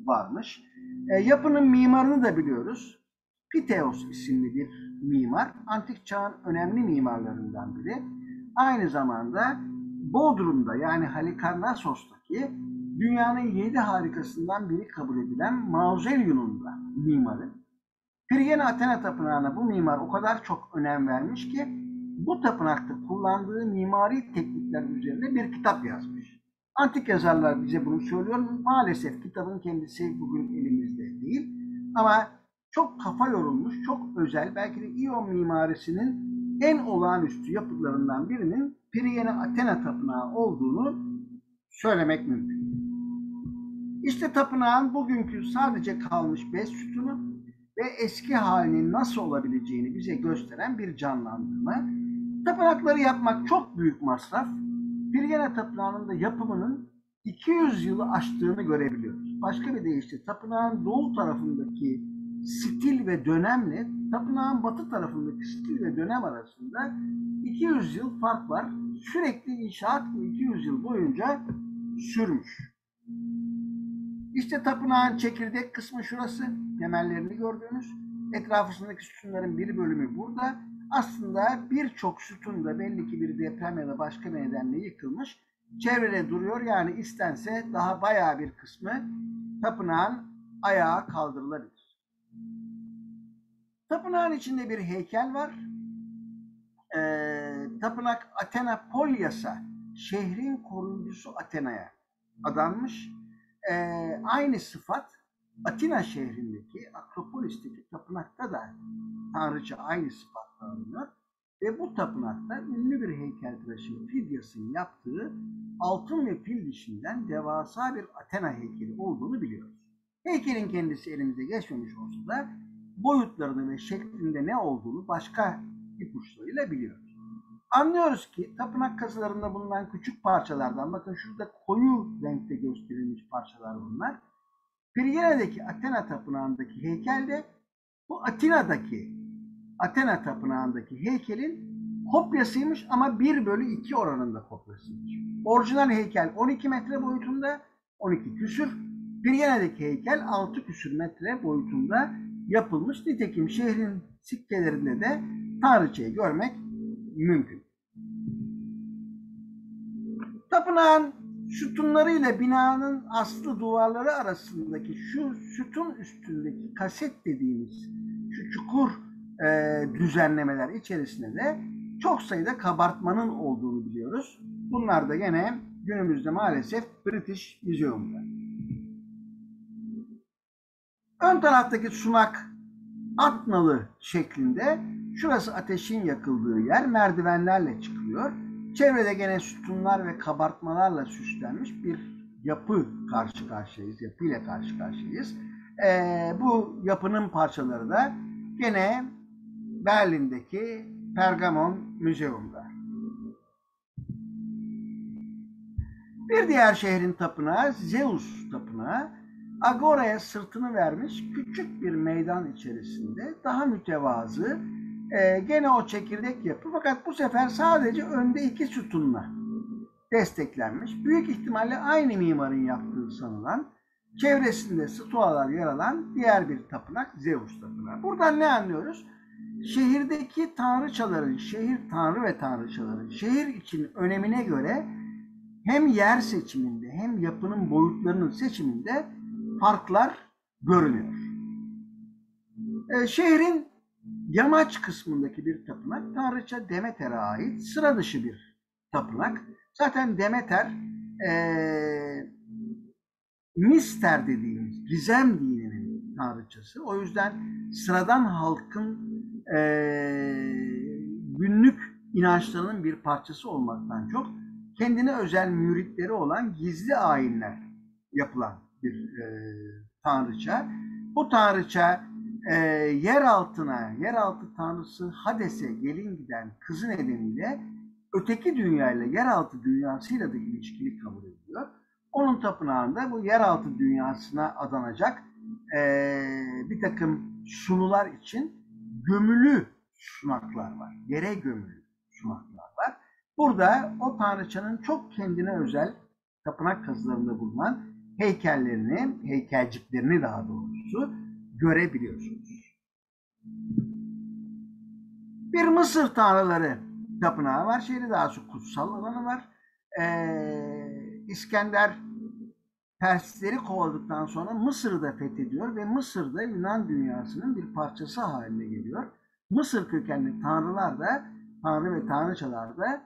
varmış. Yapının mimarını da biliyoruz. Piteos isimli bir mimar. Antik çağın önemli mimarlarından biri. Aynı zamanda Bodrum'da yani Halikarnassos'taki dünyanın 7 harikasından biri kabul edilen Mausoleum'un da mimarı. Priyene Athena Tapınağı'na bu mimar o kadar çok önem vermiş ki bu tapınakta kullandığı mimari teknikler üzerine bir kitap yazmış. Antik yazarlar bize bunu söylüyor. Maalesef kitabın kendisi bugün elimizde değil. Ama çok kafa yorulmuş, çok özel, belki de İyon mimarisinin en olağanüstü yapılarından birinin Priyene Athena Tapınağı olduğunu söylemek mümkün. İşte tapınağın bugünkü sadece kalmış 5 sütunu ve eski halinin nasıl olabileceğini bize gösteren bir canlandırma. Tapınakları yapmak çok büyük masraf. Priyene Tapınağı'nın da yapımının 200 yılı aştığını görebiliyoruz. Başka bir deyişle tapınağın doğu tarafındaki stil ve dönemle tapınağın batı tarafındaki stil ve dönem arasında 200 yıl fark var. Sürekli inşaat bu 200 yıl boyunca sürmüş. İşte tapınağın çekirdek kısmı şurası. Temellerini gördüğünüz. Etrafındaki sütunların bir bölümü burada. Aslında birçok sütun da belli ki bir deprem ya da başka bir nedenle yıkılmış. Çevrede duruyor. Yani istense daha bayağı bir kısmı tapınağın ayağa kaldırılabilir. Tapınağın içinde bir heykel var. Tapınak Athena Polias'a, şehrin koruyucusu Athena'ya adanmış. Aynı sıfat Atina şehrindeki Akropolis'teki tapınakta da tanrıça aynı sıfatla alınıyor. Ve bu tapınakta ünlü bir heykeltıraşın Fidias'ın yaptığı altın ve fil dişinden devasa bir Athena heykeli olduğunu biliyoruz. Heykelin kendisi elimize geçmemiş olsa da boyutlarını ve şeklinde ne olduğunu başka ipuçlarıyla biliyoruz. Anlıyoruz ki tapınak kazılarında bulunan küçük parçalardan, bakın şurada koyu renkte gösterilmiş parçalar bunlar. Priyene'deki Athena Tapınağı'ndaki heykel de bu Athena Tapınağı'ndaki heykelin kopyasıymış ama 1/2 oranında kopyasıymış. Orijinal heykel 12 metre boyutunda, 12 küsür. Priyene'deki heykel 6 küsür metre boyutunda yapılmış. Nitekim şehrin sikkelerinde de tanrıçayı görmek mümkün. Tapınağın sütunlarıyla binanın aslı duvarları arasındaki şu sütun üstündeki kaset dediğimiz şu çukur düzenlemeler içerisinde de çok sayıda kabartmanın olduğunu biliyoruz. Bunlar da gene günümüzde maalesef British Museum'da. Ön taraftaki sunak at nalı şeklinde, şurası ateşin yakıldığı yer, merdivenlerle çıkılıyor. Çevrede gene sütunlar ve kabartmalarla süslenmiş bir yapıyla karşı karşıyayız. Bu yapının parçaları da gene Berlin'deki Pergamon Müzeyum'da. Bir diğer şehrin tapınağı Zeus Tapınağı. Agora'ya sırtını vermiş küçük bir meydan içerisinde, daha mütevazı, gene o çekirdek yapı, fakat bu sefer sadece önde 2 sütunla desteklenmiş. Büyük ihtimalle aynı mimarın yaptığı sanılan, çevresinde statualar yer alan diğer bir tapınak Zeus Tapınağı. Buradan ne anlıyoruz? Şehirdeki tanrıçaların, şehir tanrı ve tanrıçaların şehir için önemine göre hem yer seçiminde hem yapının boyutlarının seçiminde farklar görünüyor. Şehrin yamaç kısmındaki bir tapınak tanrıça Demeter'e ait sıra dışı bir tapınak. Zaten Demeter Mister dediğimiz gizem dininin tanrıçası. O yüzden sıradan halkın günlük inançlarının bir parçası olmaktan çok kendine özel müritleri olan gizli ayinler yapılan bir tanrıça. Bu tanrıça yeraltı tanrısı Hades'e gelin giden kızı nedeniyle öteki dünyayla, yeraltı dünyasıyla da ilişkili kabul ediliyor. Onun tapınağında bu yeraltı dünyasına adanacak bir takım sunular için gömülü sunaklar var. Yere gömülü sunaklar var. Burada o tanrıçanın çok kendine özel tapınak kazılarında bulunan heykellerini, heykelciklerini daha doğrusu görebiliyorsunuz. Bir Mısır tanrıları tapınağı var. Şehri daha çok kutsal alanı var. İskender Persleri kovaladıktan sonra Mısır'ı da fethediyor ve Mısır'da Yunan dünyasının bir parçası haline geliyor. Mısır kökenli tanrılar da, tanrı ve tanrıçalar da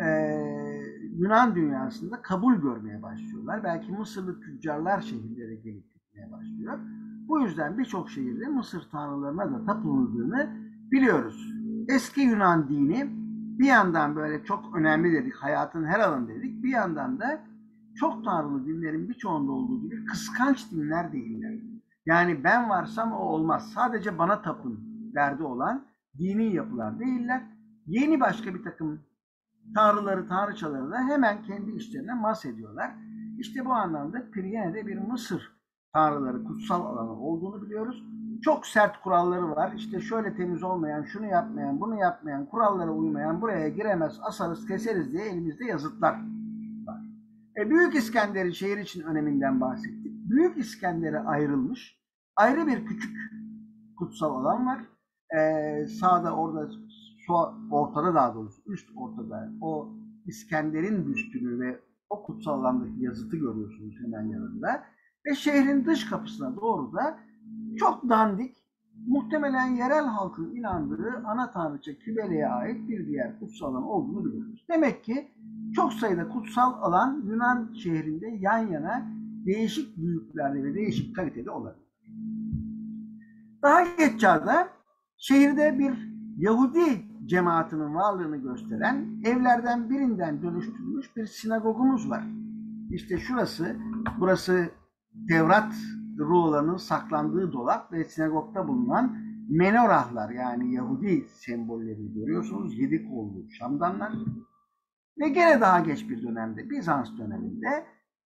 Yunan dünyasında kabul görmeye başlıyorlar. Belki Mısırlı tüccarlar şehirlere gelip gitmeye başlıyor. Bu yüzden birçok şehirde Mısır tanrılarına da tapınıldığını biliyoruz. Eski Yunan dini bir yandan böyle çok önemli dedik, hayatın her alanı dedik. Bir yandan da çok tanrılı dinlerin birçoğunda olduğu gibi kıskanç dinler değiller. Yani ben varsam o olmaz. Sadece bana tapın derdi olan dini yapılar değiller. Yeni başka bir takım tanrıları, tanrıçaları da hemen kendi işlerine mahsediyorlar. İşte bu anlamda Priyene'de bir Mısır tanrıları kutsal alanı olduğunu biliyoruz. Çok sert kuralları var. İşte şöyle temiz olmayan, şunu yapmayan, bunu yapmayan, kurallara uymayan buraya giremez, asarız, keseriz diye elimizde yazıtlar var. Büyük İskender'in şehir için öneminden bahsettik. Büyük İskender'e ayrılmış ayrı bir küçük kutsal alan var. Sağda orada, ortada daha doğrusu, üst ortada o İskender'in büstünü ve o kutsal alandaki yazıtı görüyorsunuz hemen yanında. Ve şehrin dış kapısına doğru da çok dandik, muhtemelen yerel halkın inandığı ana tanrıça Kybele'ye ait bir diğer kutsal alan olduğunu biliyoruz. Demek ki çok sayıda kutsal alan Yunan şehrinde yan yana değişik büyüklerde ve değişik kalitede olabilir. Daha geç çağda şehirde bir Yahudi cemaatinin varlığını gösteren evlerden birinden dönüştürülmüş bir sinagogumuz var. İşte burası Tevrat ruhlarının saklandığı dolap ve sinagogda bulunan menorahlar, yani Yahudi sembollerini görüyorsunuz. 7 kollu şamdanlar. Ve gene daha geç bir dönemde, Bizans döneminde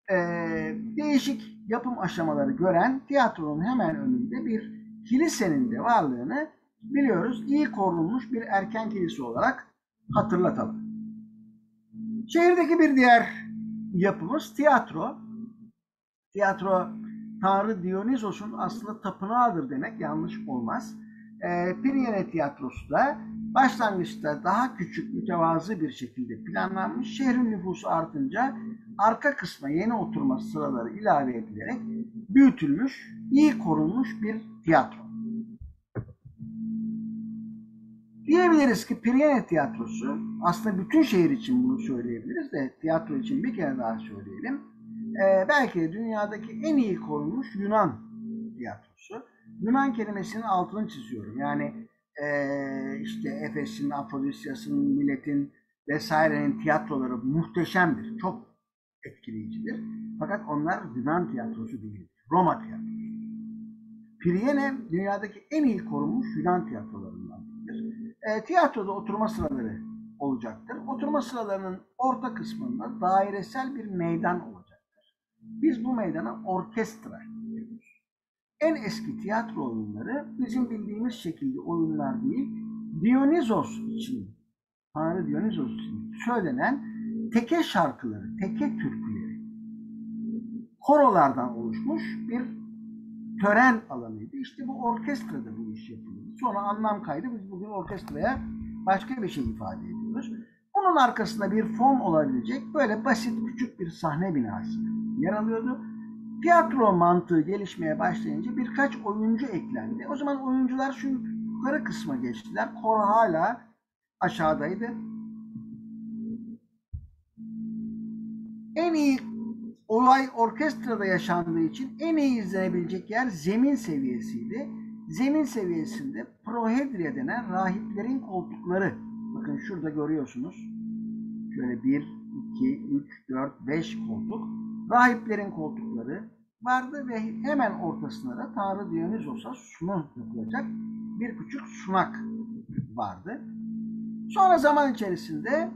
değişik yapım aşamaları gören tiyatronun hemen önünde bir kilisenin de varlığını biliyoruz. İyi korunmuş bir erken kilise olarak hatırlatalım. Şehirdeki bir diğer yapımız tiyatro. Tiyatro, Tanrı Dionysos'un aslında tapınağıdır demek yanlış olmaz. Priene tiyatrosu da başlangıçta daha küçük, mütevazı bir şekilde planlanmış. Şehrin nüfusu artınca arka kısma yeni oturma sıraları ilave edilerek büyütülmüş, iyi korunmuş bir tiyatro. Diyebiliriz ki Priene tiyatrosu, aslında bütün şehir için bunu söyleyebiliriz de tiyatro için bir kere daha söyleyelim. Belki de dünyadaki en iyi korunmuş Yunan tiyatrosu. Yunan kelimesinin altını çiziyorum. Yani işte Efes'in, Afrodisyas'ın, Milet'in vesairenin tiyatroları muhteşemdir. Çok etkileyicidir. Fakat onlar Yunan tiyatrosu değil. Roma tiyatrosu. Priene dünyadaki en iyi korunmuş Yunan tiyatrolarındandır. Tiyatroda oturma sıraları olacaktır. Oturma sıralarının orta kısmında dairesel bir meydan olacaktır. Biz bu meydana orkestra diyoruz. En eski tiyatro oyunları bizim bildiğimiz şekilde oyunlar değil, Dionysos için, Tanrı Dionysos için söylenen teke şarkıları, teke türküleri, korolardan oluşmuş bir tören alanıydı. İşte bu orkestrada bu iş yapılıyor. Sonra anlam kaydı. Biz bugün orkestraya başka bir şey ifade ediyoruz. Bunun arkasında bir fon olabilecek böyle basit küçük bir sahne binası yer alıyordu. Tiyatro mantığı gelişmeye başlayınca birkaç oyuncu eklendi. O zaman oyuncular şu yukarı kısma geçtiler. Koro hala aşağıdaydı. En iyi olay orkestrada yaşandığı için en iyi izlenebilecek yer zemin seviyesiydi. Zemin seviyesinde prohedria denen rahiplerin koltukları. Bakın şurada görüyorsunuz. Şöyle 1, 2, 3, 4, 5 koltuk. Rahiplerin koltukları vardı ve hemen ortasında da Tanrı Dionysos'a sunum yapılacak bir küçük sunak vardı. Sonra zaman içerisinde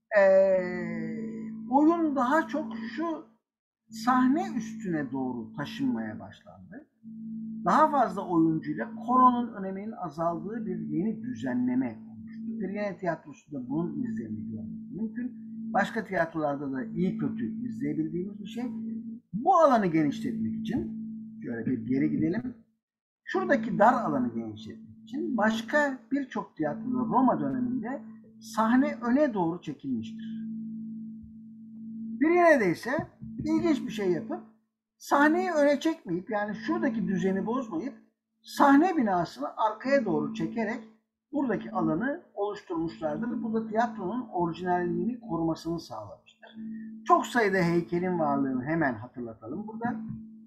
oyun daha çok şu sahne üstüne doğru taşınmaya başlandı. Daha fazla oyuncuyla koronun öneminin azaldığı bir yeni düzenleme olmuştu. Priene tiyatrosunda bunun izlerini görmek mümkün. Başka tiyatrolarda da iyi kötü izleyebildiğimiz bir şey. Bu alanı genişletmek için şöyle bir geri gidelim. Şuradaki dar alanı genişletmek için başka birçok tiyatroda Roma döneminde sahne öne doğru çekilmiştir. Bir yere de ise ilginç bir şey yapıp sahneyi öne çekmeyip, yani şuradaki düzeni bozmayıp sahne binasını arkaya doğru çekerek buradaki alanı oluşturmuşlardır. Bu da tiyatronun orijinalliğini korumasını sağlamıştır. Çok sayıda heykelin varlığını hemen hatırlatalım burada.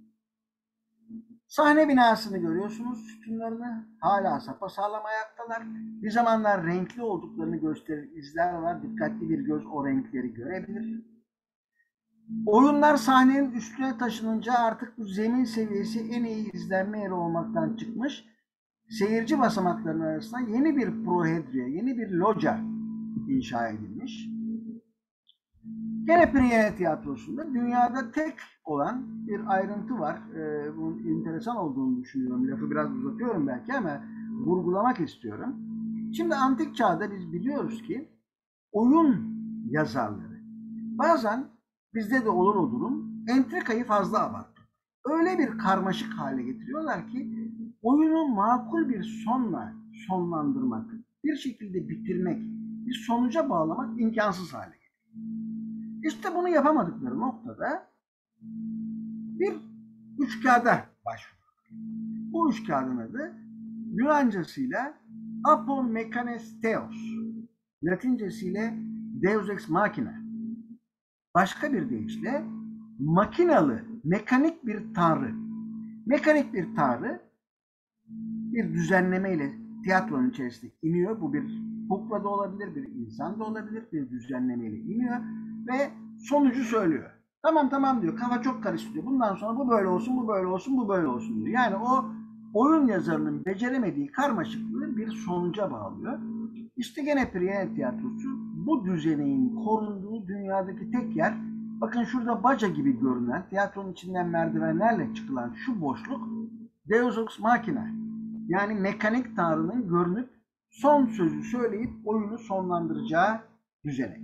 Sahne binasını görüyorsunuz, sütunlarını hala sapasağlam ayaktalar. Bir zamanlar renkli olduklarını gösterir izler var. Dikkatli bir göz o renkleri görebilir. Oyunlar sahnenin üstüne taşınınca artık bu zemin seviyesi en iyi izlenme yeri olmaktan çıkmış. Seyirci basamaklarının arasında yeni bir prohedria, yeni bir loca inşa edilmiş. Gene Priene Tiyatrosu'nda dünyada tek olan bir ayrıntı var. Bunun enteresan olduğunu düşünüyorum. Lafı biraz uzatıyorum belki ama vurgulamak istiyorum. Şimdi antik çağda biz biliyoruz ki oyun yazarları bazen, bizde de olur o durum, entrikayı fazla abartıyor. Öyle bir karmaşık hale getiriyorlar ki oyunu makul bir sonla sonlandırmak, bir şekilde bitirmek, bir sonuca bağlamak imkansız hale geliyor. İşte bunu yapamadıkları noktada bir üçkağıda başvuruyorlar. Bu üçkağıdın adı Yunancasıyla Apomekanes Theos, Latincesiyle Deus Ex Machina. Başka bir deyişle makinalı, mekanik bir tanrı. Mekanik bir tanrı bir düzenlemeyle tiyatronun içerisine iniyor. Bu bir kukla da olabilir, bir insan da olabilir. Bir düzenlemeyle iniyor ve sonucu söylüyor. Tamam tamam diyor, kafa çok karıştı diyor. Bundan sonra bu böyle olsun, bu böyle olsun, bu böyle olsun diyor. Yani o oyun yazarının beceremediği karmaşıklığı bir sonuca bağlıyor. İşte gene Priene Tiyatrosu bu düzeneğin korunduğu dünyadaki tek yer. Bakın şurada baca gibi görünen, tiyatronun içinden merdivenlerle çıkılan şu boşluk Deus Ex Machina. Yani mekanik tanrının görünüp son sözü söyleyip oyunu sonlandıracağı düzenek.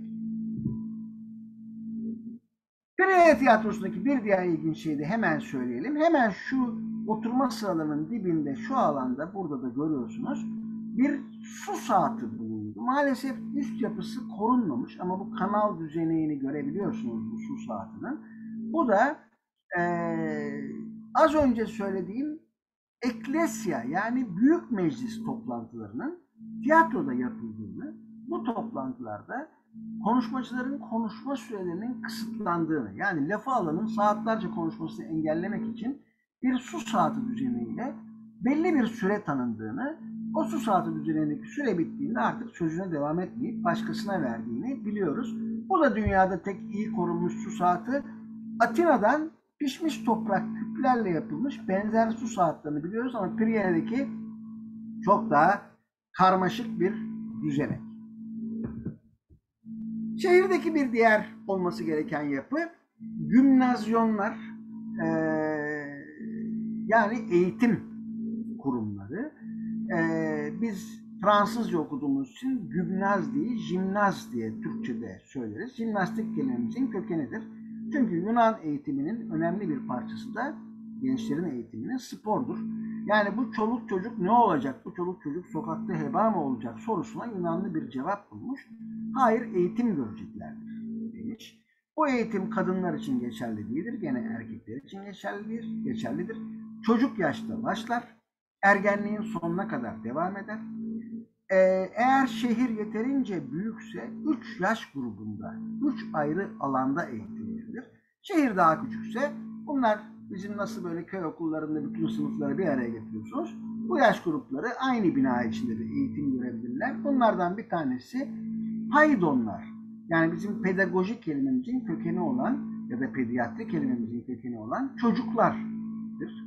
Priene Tiyatrosu'ndaki bir diğer ilginç şeyi de hemen söyleyelim. Hemen şu oturma sıralarının dibinde, şu alanda, burada da görüyorsunuz, bir su saati bulundu. Maalesef üst yapısı korunmamış ama bu kanal düzeneğini görebiliyorsunuz bu su saatinin. Bu da az önce söylediğim Eklesya, yani büyük meclis toplantılarının tiyatroda yapıldığını, bu toplantılarda konuşmacıların konuşma sürelerinin kısıtlandığını, yani lafı alanın saatlerce konuşmasını engellemek için bir su saati düzeniyle belli bir süre tanındığını, o su saati düzenindeki süre bittiğinde artık sözüne devam etmeyip başkasına verdiğini biliyoruz. Bu da dünyada tek iyi korunmuş su saati. Atina'dan pişmiş toprak küplerle yapılmış benzer su saatlerini biliyoruz ama Priene'deki çok daha karmaşık bir düzenek. Şehirdeki bir diğer olması gereken yapı gimnazyonlar, yani eğitim kurumları. Biz Fransızca okuduğumuz için gymnaz değil, jimnaz diye Türkçe'de söyleriz. Jimnastik kelimemizin kökenidir. Çünkü Yunan eğitiminin önemli bir parçası da gençlerin eğitiminin spordur. Yani bu çoluk çocuk ne olacak, bu çoluk çocuk sokakta heba mı olacak sorusuna Yunanlı bir cevap bulmuş. Hayır, eğitim göreceklerdir demiş. Bu eğitim kadınlar için geçerli değildir, gene erkekler için geçerlidir. Çocuk yaşta başlar, ergenliğin sonuna kadar devam eder. Eğer şehir yeterince büyükse 3 yaş grubunda, 3 ayrı alanda eğitim verilir. Şehir daha küçükse bunlar bizim nasıl böyle köy okullarında bütün sınıfları bir araya getiriyorsunuz. Bu yaş grupları aynı bina içinde de eğitim görebilirler. Bunlardan bir tanesi paydonlar. Yani bizim pedagojik kelimemizin kökeni olan ya da pediatri kelimemizin kökeni olan çocuklardır.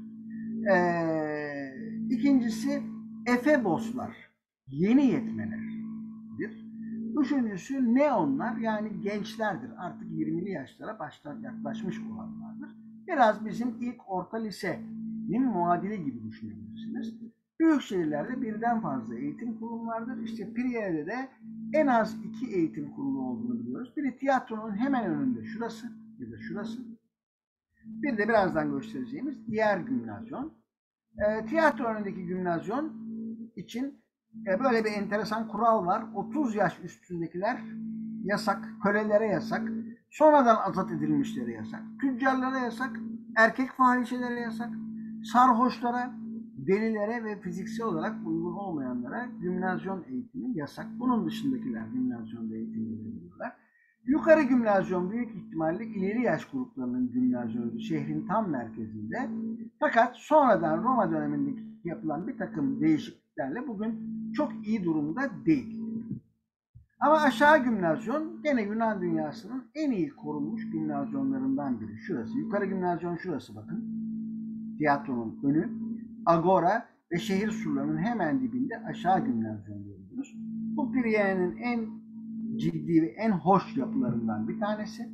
İkincisi efeboslar, yeni yetmelerdir. Üçüncüsü neonlar, yani gençlerdir. Artık 20'li yaşlara baştan yaklaşmış olanlardır. Biraz bizim ilk orta lisenin muadili gibi düşünebilirsiniz. Büyük şehirlerde birden fazla eğitim kurumu vardır. İşte Priene'de de en az 2 eğitim kurumu olduğunu biliyoruz. Biri tiyatronun hemen önünde, şurası ya da şurası. Bir de birazdan göstereceğimiz diğer gimnazyon. Tiyatro önündeki gimnazyon için böyle bir enteresan kural var. 30 yaş üstündekiler yasak, kölelere yasak, sonradan azat edilmişlere yasak, tüccarlara yasak, erkek fahişelere yasak, sarhoşlara, delilere ve fiziksel olarak uygun olmayanlara gimnazyon eğitimi yasak. Bunun dışındakiler gimnazyonda eğitim veriyorlar. Yukarı gimnazyon büyük ihtimalle ileri yaş gruplarının gimnazyonu şehrin tam merkezinde. Fakat sonradan Roma dönemindeki yapılan bir takım değişikliklerle bugün çok iyi durumda değil. Ama aşağı gimnazyon gene Yunan dünyasının en iyi korunmuş gimnazyonlarından biri. Şurası. Yukarı gimnazyon şurası bakın. Tiyatronun önü. Agora ve şehir surlarının hemen dibinde aşağı gimnazyon görüyoruz. Bu Prien'in en ciddi ve en hoş yapılarından bir tanesi.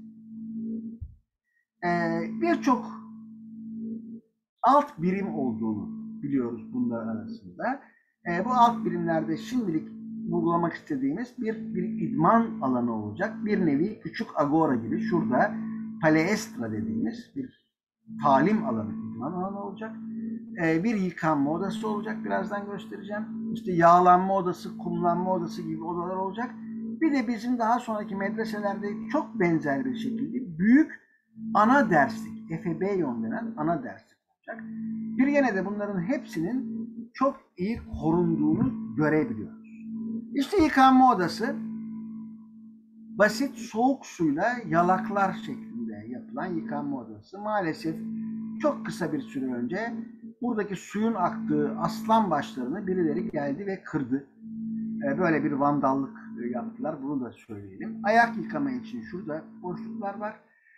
Birçok alt birim olduğunu biliyoruz bunlar arasında. Bu alt birimlerde şimdilik vurgulamak istediğimiz bir idman alanı olacak. Bir nevi küçük agora gibi şurada paleestra dediğimiz bir talim alanı, idman alanı olacak. Bir yıkanma odası olacak. Birazdan göstereceğim. İşte yağlanma odası, kumlanma odası gibi odalar olacak. Bir de bizim daha sonraki medreselerde çok benzer bir şekilde büyük ana derslik, efebeion denen ana derslik olacak. Bir yine de bunların hepsinin çok iyi korunduğunu görebiliyoruz. İşte yıkanma odası basit soğuk suyla yalaklar şeklinde yapılan yıkanma odası. Maalesef çok kısa bir süre önce buradaki suyun aktığı aslan başlarını birileri geldi ve kırdı. Böyle bir vandallık yaptılar. Bunu da söyleyelim. Ayak yıkama için şurada boşluklar var.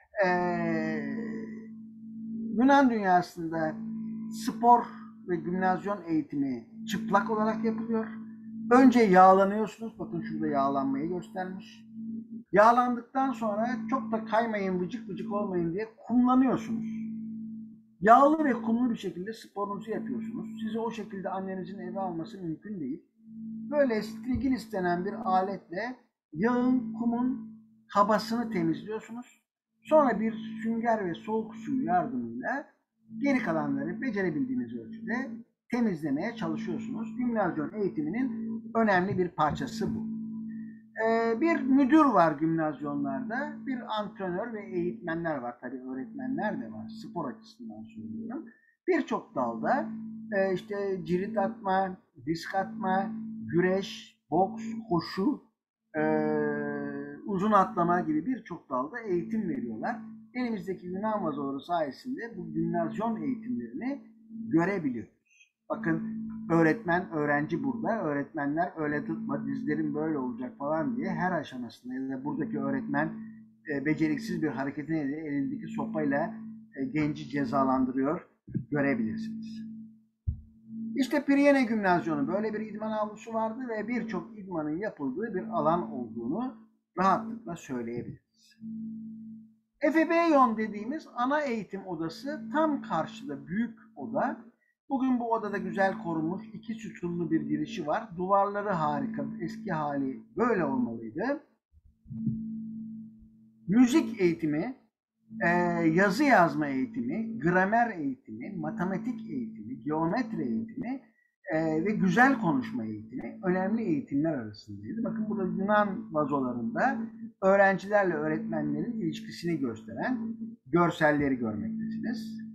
Yunan dünyasında spor ve gimnazyon eğitimi çıplak olarak yapılıyor. Önce yağlanıyorsunuz. Bakın şurada yağlanmayı göstermiş. Yağlandıktan sonra çok da kaymayın, vıcık vıcık olmayın diye kumlanıyorsunuz. Yağlı ve kumlu bir şekilde sporunuzu yapıyorsunuz. Sizi o şekilde annenizin eve alması mümkün değil. Böyle strigilis denen bir aletle yağın, kumun kabasını temizliyorsunuz. Sonra bir sünger ve soğuk su yardımıyla geri kalanları becerebildiğiniz ölçüde temizlemeye çalışıyorsunuz. Gimnazyon eğitiminin önemli bir parçası bu. Bir müdür var gimnazyonlarda, bir antrenör ve eğitmenler var. Tabii öğretmenler de var, spor açısından söylüyorum. Birçok dalda işte cirit atma, disk atma, güreş, boks, koşu, uzun atlama gibi birçok dalda eğitim veriyorlar. Elimizdeki Yunan vazoları sayesinde bu gimnazyon eğitimlerini görebiliyoruz. Bakın öğretmen, öğrenci burada. Öğretmenler öyle tutma, dizlerin böyle olacak falan diye her aşamasında ya da buradaki öğretmen beceriksiz bir hareket nedeniyle elindeki sopayla genci cezalandırıyor, görebilirsiniz. İşte Priene Gimnazyonu böyle bir idman avlusu vardı ve birçok idmanın yapıldığı bir alan olduğunu rahatlıkla söyleyebiliriz. Efebeion dediğimiz ana eğitim odası tam karşıda büyük oda. Bugün bu odada güzel korunmuş iki sütunlu bir girişi var. Duvarları harika, eski hali böyle olmalıydı. Müzik eğitimi, yazı yazma eğitimi, gramer eğitimi, matematik eğitimi, geometri eğitimi ve güzel konuşma eğitimi önemli eğitimler arasındaydı. Bakın burada Yunan vazolarında öğrencilerle öğretmenlerin ilişkisini gösteren görselleri görmektesiniz.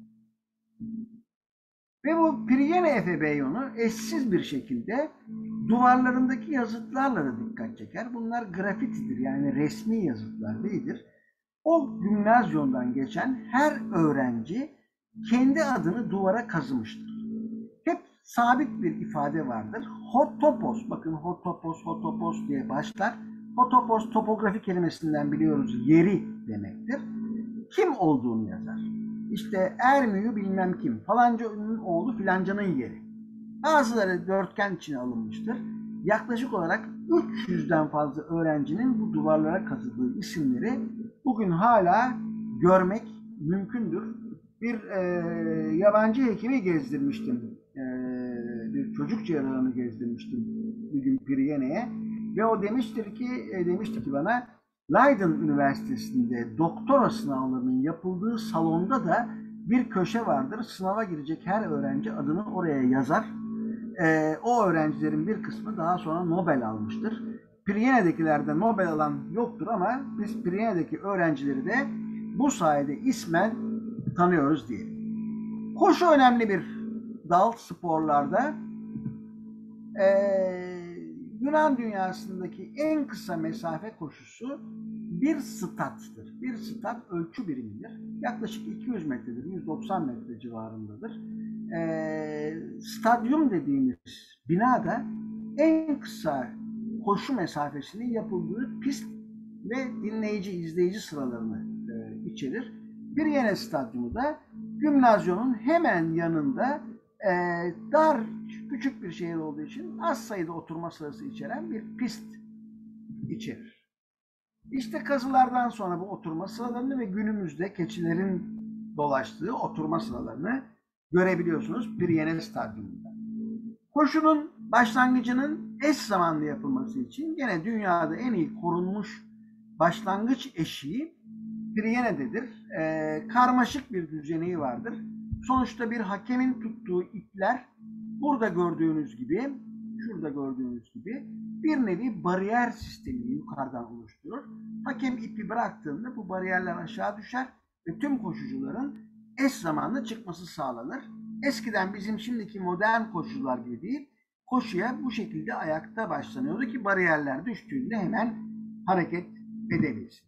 Ve bu Priene Efebeion'u eşsiz bir şekilde duvarlarındaki yazıtlarla da dikkat çeker. Bunlar grafitidir, yani resmi yazıtlar değildir. O gimnazyondan geçen her öğrenci kendi adını duvara kazımıştır. Hep sabit bir ifade vardır. Hotopos, bakın hotopos diye başlar. Hotopos topografi kelimesinden biliyoruz, yeri demektir. Kim olduğunu yazar. İşte Ermü'yü bilmem kim, falancanın oğlu filancanın yeri. Bazıları dörtgen içine alınmıştır. Yaklaşık olarak 300'den fazla öğrencinin bu duvarlara kazıdığı isimleri bugün hala görmek mümkündür. Bir yabancı hekimi gezdirmiştim. Bir çocuk cerrahını gezdirmiştim bir gün Priene'ye. Ve o demişti ki bana, Leiden Üniversitesi'nde doktora sınavlarının yapıldığı salonda da bir köşe vardır. Sınava girecek her öğrenci adını oraya yazar. O öğrencilerin bir kısmı daha sonra Nobel almıştır. Priene'dekilerde Nobel alan yoktur ama biz Priene'deki öğrencileri de bu sayede ismen tanıyoruz diyelim. Koşu önemli bir dal sporlarda. Yunan dünyasındaki en kısa mesafe koşusu bir stattır. Bir stat ölçü birimidir. Yaklaşık 200 metredir, 190 metre civarındadır. Stadyum dediğimiz binada en kısa koşu mesafesinin yapıldığı pist ve dinleyici, izleyici sıralarını içerir. Priene Stadyumu da Gymnazyon'un hemen yanında dar, küçük bir şehir olduğu için az sayıda oturma sırası içeren bir pist içerir. İşte kazılardan sonra bu oturma sıralarını ve günümüzde keçilerin dolaştığı oturma sıralarını görebiliyorsunuz Priene Stadyumu'nda. Koşunun başlangıcının eş zamanlı yapılması için gene dünyada en iyi korunmuş başlangıç eşiği Priene'dedir. Karmaşık bir düzeneği vardır. Sonuçta bir hakemin tuttuğu ipler burada gördüğünüz gibi, şurada gördüğünüz gibi bir nevi bariyer sistemini yukarıdan oluşturur. Hakem ipi bıraktığında bu bariyerler aşağı düşer ve tüm koşucuların eş zamanlı çıkması sağlanır. Eskiden bizim şimdiki modern koşucular gibi değil, koşuya bu şekilde ayakta başlanıyordu ki bariyerler düştüğünde hemen hareket edebilsin.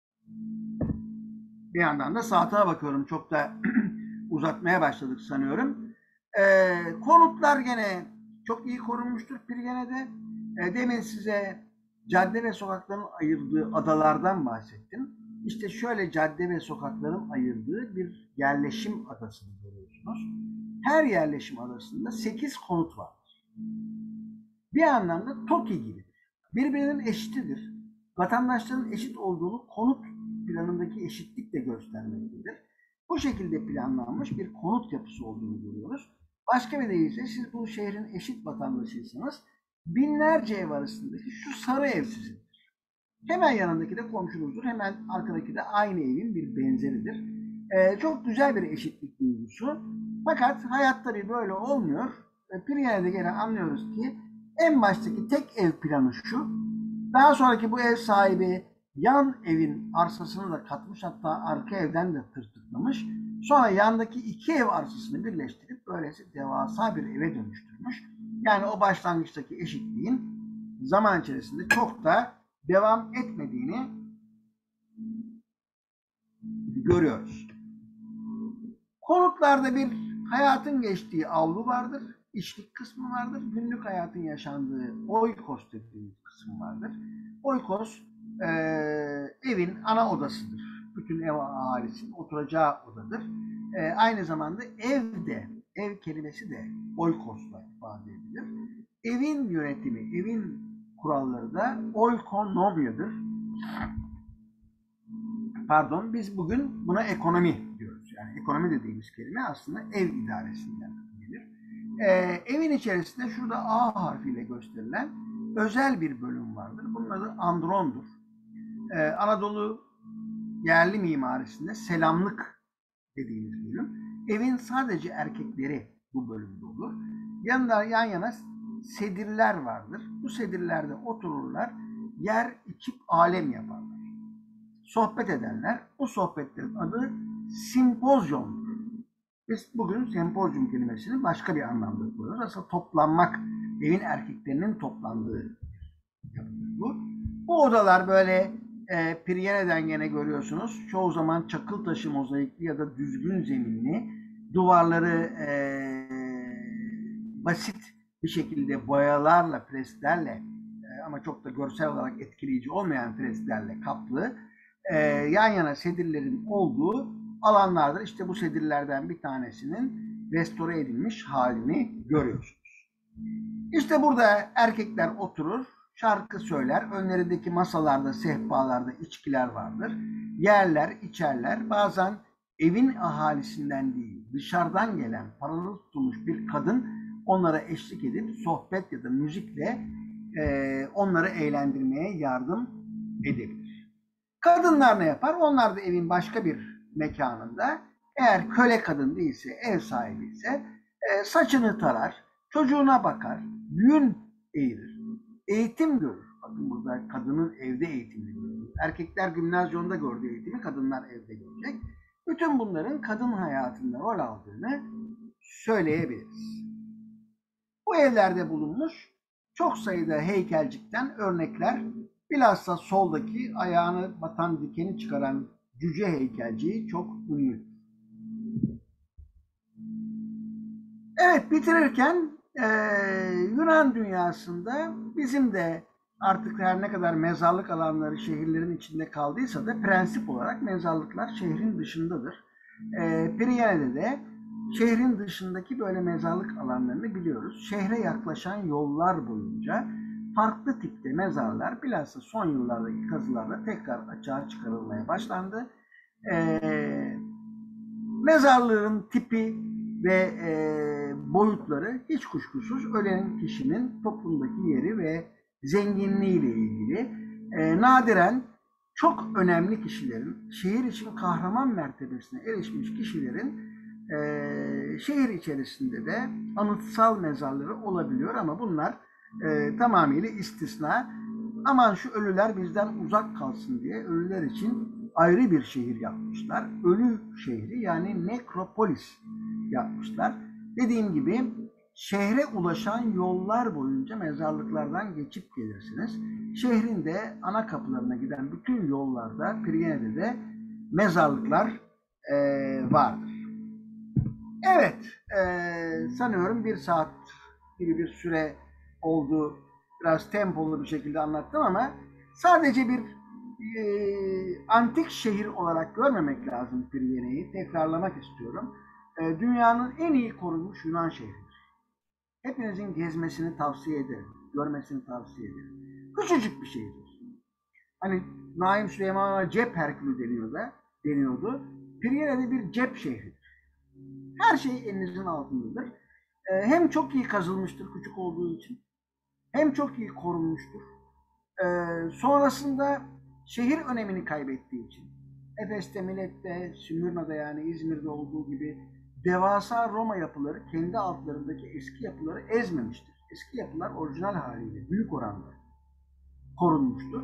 Bir yandan da saate bakıyorum. Çok da uzatmaya başladık sanıyorum. Konutlar gene çok iyi korunmuştur Priene'de. Demin size cadde ve sokakların ayırdığı adalardan bahsettim. İşte şöyle cadde ve sokakların ayırdığı bir yerleşim adasını görüyorsunuz. Her yerleşim adasında 8 konut vardır. Bir anlamda TOKİ gibidir. Birbirinin eşitidir. Vatandaşların eşit olduğunu konut planındaki eşitlik de göstermektedir. Bu şekilde planlanmış bir konut yapısı olduğunu görüyoruz. Başka bir deyişle siz bu şehrin eşit vatandaşıysanız binlerce ev arasındaki şu sarı ev sizindir. Hemen yanındaki de komşunuzdur. Hemen arkadaki de aynı evin bir benzeridir. Çok güzel bir eşitlik duygusu. Fakat hayat tabii böyle olmuyor. Priene'de gene anlıyoruz ki en baştaki tek ev planı şu. Daha sonraki bu ev sahibi yan evin arsasını da katmış, hatta arka evden de tırtıklamış. Sonra yandaki 2 ev arsasını birleştirip böylesi devasa bir eve dönüştürmüş. Yani o başlangıçtaki eşitliğin zaman içerisinde çok da devam etmediğini görüyoruz. Konutlarda bir hayatın geçtiği avlu vardır, işlik kısmı vardır, günlük hayatın yaşandığı oikos dediğimiz kısım vardır. Oikos evin ana odasıdır. Bütün ev ahalisinin oturacağı odadır. Aynı zamanda ev kelimesi de oikosla ifade edilir. Evin yönetimi, evin kuralları da oikonomyadır. Pardon, biz bugün buna ekonomi diyoruz. Yani ekonomi dediğimiz kelime aslında ev idaresinden gelir. Evin içerisinde şurada A harfiyle gösterilen özel bir bölüm vardır. Bunun adı androndur. Anadolu yerli mimarisinde selamlık dediğimiz bölüm. Evin sadece erkekleri bu bölümde olur. Yanında yan yana sedirler vardır. Bu sedirlerde otururlar, yer içip alem yaparlar. Sohbet ederler. Bu sohbetlerin adı simpozyumdur. Biz bugün sempozyum kelimesini başka bir anlamda kullanıyoruz. Aslında toplanmak, evin erkeklerinin toplandığı bu. Bu odalar böyle Priene'den gene görüyorsunuz. Çoğu zaman çakıl taşı mozaikli ya da düzgün zeminli, duvarları basit bir şekilde boyalarla, preslerle ama çok da görsel olarak etkileyici olmayan preslerle kaplı yan yana sedirlerin olduğu alanlardır. İşte bu sedirlerden bir tanesinin restore edilmiş halini görüyorsunuz. İşte burada erkekler oturur, şarkı söyler. Önlerindeki masalarda, sehpalarda içkiler vardır. Yerler, içerler. Bazen evin ahalisinden değil, dışarıdan gelen, paralı tutulmuş bir kadın onlara eşlik edip sohbet ya da müzikle onları eğlendirmeye yardım edebilir. Kadınlar ne yapar? Onlar da evin başka bir mekanında, eğer köle kadın değilse, ev sahibi ise saçını tarar, çocuğuna bakar, yün eğirir, eğitim görür. Bakın burada kadının evde eğitimini görüyoruz. Erkekler gimnazyonda gördüğü eğitimi kadınlar evde görecek. Bütün bunların kadın hayatında rol aldığını söyleyebiliriz. Bu evlerde bulunmuş çok sayıda heykelcikten örnekler, bilhassa soldaki ayağını batan dikeni çıkaran cüce heykelciği çok ünlü. Evet, bitirirken Yunan dünyasında bizim de artık her ne kadar mezarlık alanları şehirlerin içinde kaldıysa da prensip olarak mezarlıklar şehrin dışındadır. Priyene'de de şehrin dışındaki böyle mezarlık alanlarını biliyoruz. Şehre yaklaşan yollar boyunca farklı tipte mezarlar bilhassa son yıllardaki kazılarla tekrar açığa çıkarılmaya başlandı. Mezarlığın tipi ve boyutları hiç kuşkusuz ölen kişinin toplumdaki yeri ve zenginliğiyle ilgili. Nadiren çok önemli kişilerin, şehir için kahraman mertebesine erişmiş kişilerin şehir içerisinde de anıtsal mezarları olabiliyor ama bunlar tamamıyla istisna. Aman şu ölüler bizden uzak kalsın diye ölüler için ayrı bir şehir yapmışlar. Ölü şehri, yani nekropolis yapmışlar. Dediğim gibi şehre ulaşan yollar boyunca mezarlıklardan geçip gelirsiniz. Şehrin de ana kapılarına giden bütün yollarda, Priyene'de de mezarlıklar vardır. Evet, sanıyorum 1 saat gibi bir süre oldu. Biraz tempolu bir şekilde anlattım ama sadece bir antik şehir olarak görmemek lazım Priyene'yi. Tekrarlamak istiyorum. Dünyanın en iyi korunmuş Yunan şehridir. Hepinizin gezmesini tavsiye ederim. Görmesini tavsiye ederim. Küçücük bir şehirdir. Hani Naim Süleyman'a cep Herkülü deniyordu. Priyene'de bir cep şehridir. Her şey elinizin altındadır. Hem çok iyi kazılmıştır küçük olduğu için, hem çok iyi korunmuştur. Sonrasında şehir önemini kaybettiği için, Efes'te, Milet'te, Smyrna'da yani İzmir'de olduğu gibi devasa Roma yapıları kendi altlarındaki eski yapıları ezmemiştir. Eski yapılar orijinal haliyle büyük oranda korunmuştur.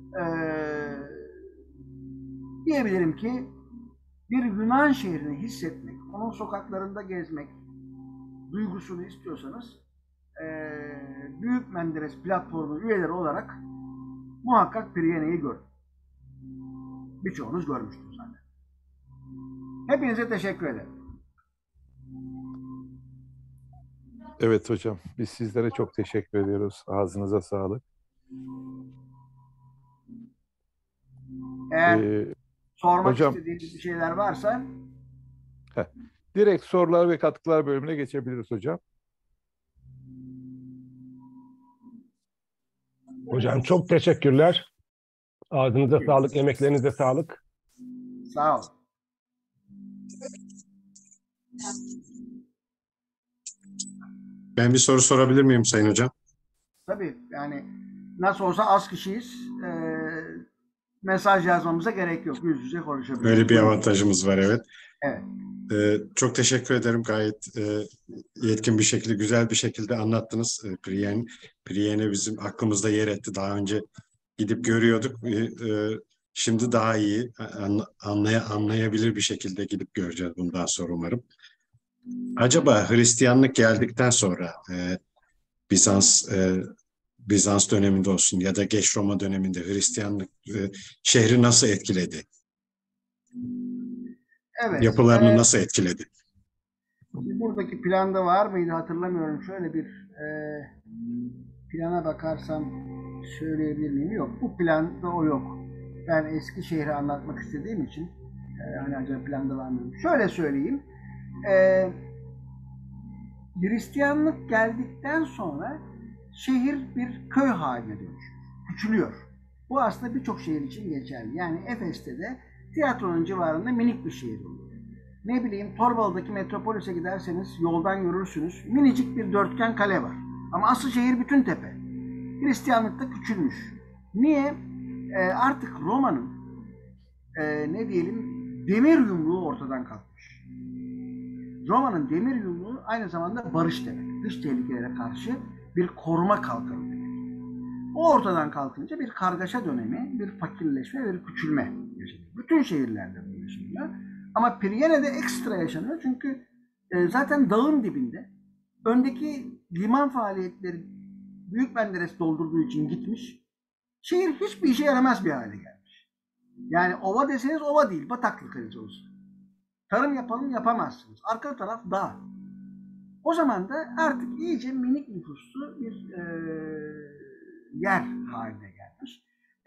Diyebilirim ki bir Yunan şehrini hissetmek, onun sokaklarında gezmek duygusunu istiyorsanız Büyük Menderes platformu üyeleri olarak muhakkak Priyene'yi görün. Birçoğunuz görmüştür zaten. Hepinize teşekkür ederim. Evet hocam, biz sizlere çok teşekkür ediyoruz. Ağzınıza sağlık. Eğer sormak hocam, istediğiniz bir şeyler varsa direkt sorular ve katkılar bölümüne geçebiliriz hocam. Hocam çok teşekkürler. Ağzınıza sağlık, emeklerinize sağlık. Sağ olun. Ben bir soru sorabilir miyim Sayın Hocam? Tabii, yani nasıl olsa az kişiyiz. Mesaj yazmamıza gerek yok. Yüz yüze konuşabiliriz. Böyle bir avantajımız var, evet. Evet. Çok teşekkür ederim. Gayet yetkin bir şekilde, güzel bir şekilde anlattınız. Priene bizim aklımızda yer etti. Daha önce gidip görüyorduk. Şimdi daha iyi anlayabilir bir şekilde gidip göreceğiz bundan sonra umarım. Acaba Hristiyanlık geldikten sonra Bizans döneminde olsun ya da geç Roma döneminde Hristiyanlık şehri nasıl etkiledi? Evet. Yapılarını nasıl etkiledi? Buradaki planda var mıydı hatırlamıyorum. Şöyle bir plana bakarsam söyleyebilir miyim? Yok. Bu planda o yok. Ben eski şehri anlatmak istediğim için hani acaba planda var mı? Şöyle söyleyeyim. Hristiyanlık geldikten sonra şehir bir köy haline dönüşüyor. Küçülüyor. Bu aslında birçok şehir için geçerli. Yani Efes'te de tiyatronun civarında minik bir şehir oluyor. Ne bileyim, Torbalı'daki Metropolis'e giderseniz yoldan görürsünüz. Minicik bir dörtgen kale var. Ama asıl şehir bütün tepe. Hristiyanlık da küçülmüş. Niye? Artık Roma'nın ne diyelim, demir yumruğu ortadan kalkmış. Roma'nın demir yumruğu aynı zamanda barış demek. Dış tehlikelere karşı bir koruma kalkanı demek. O ortadan kalkınca bir kargaşa dönemi, bir fakirleşme, bir küçülme yaşanıyor. Bütün şehirlerde bu yaşanıyor. Ama Priene'de ekstra yaşanıyor çünkü zaten dağın dibinde. Öndeki liman faaliyetleri Büyük Menderes doldurduğu için gitmiş. Şehir hiçbir işe yaramaz bir hale gelmiş. Yani ova deseniz ova değil, bataklık haritası. Tarım yapalım yapamazsınız. Arka taraf dağ. O zaman da artık iyice minik nüfuslu bir yer haline gelmiş.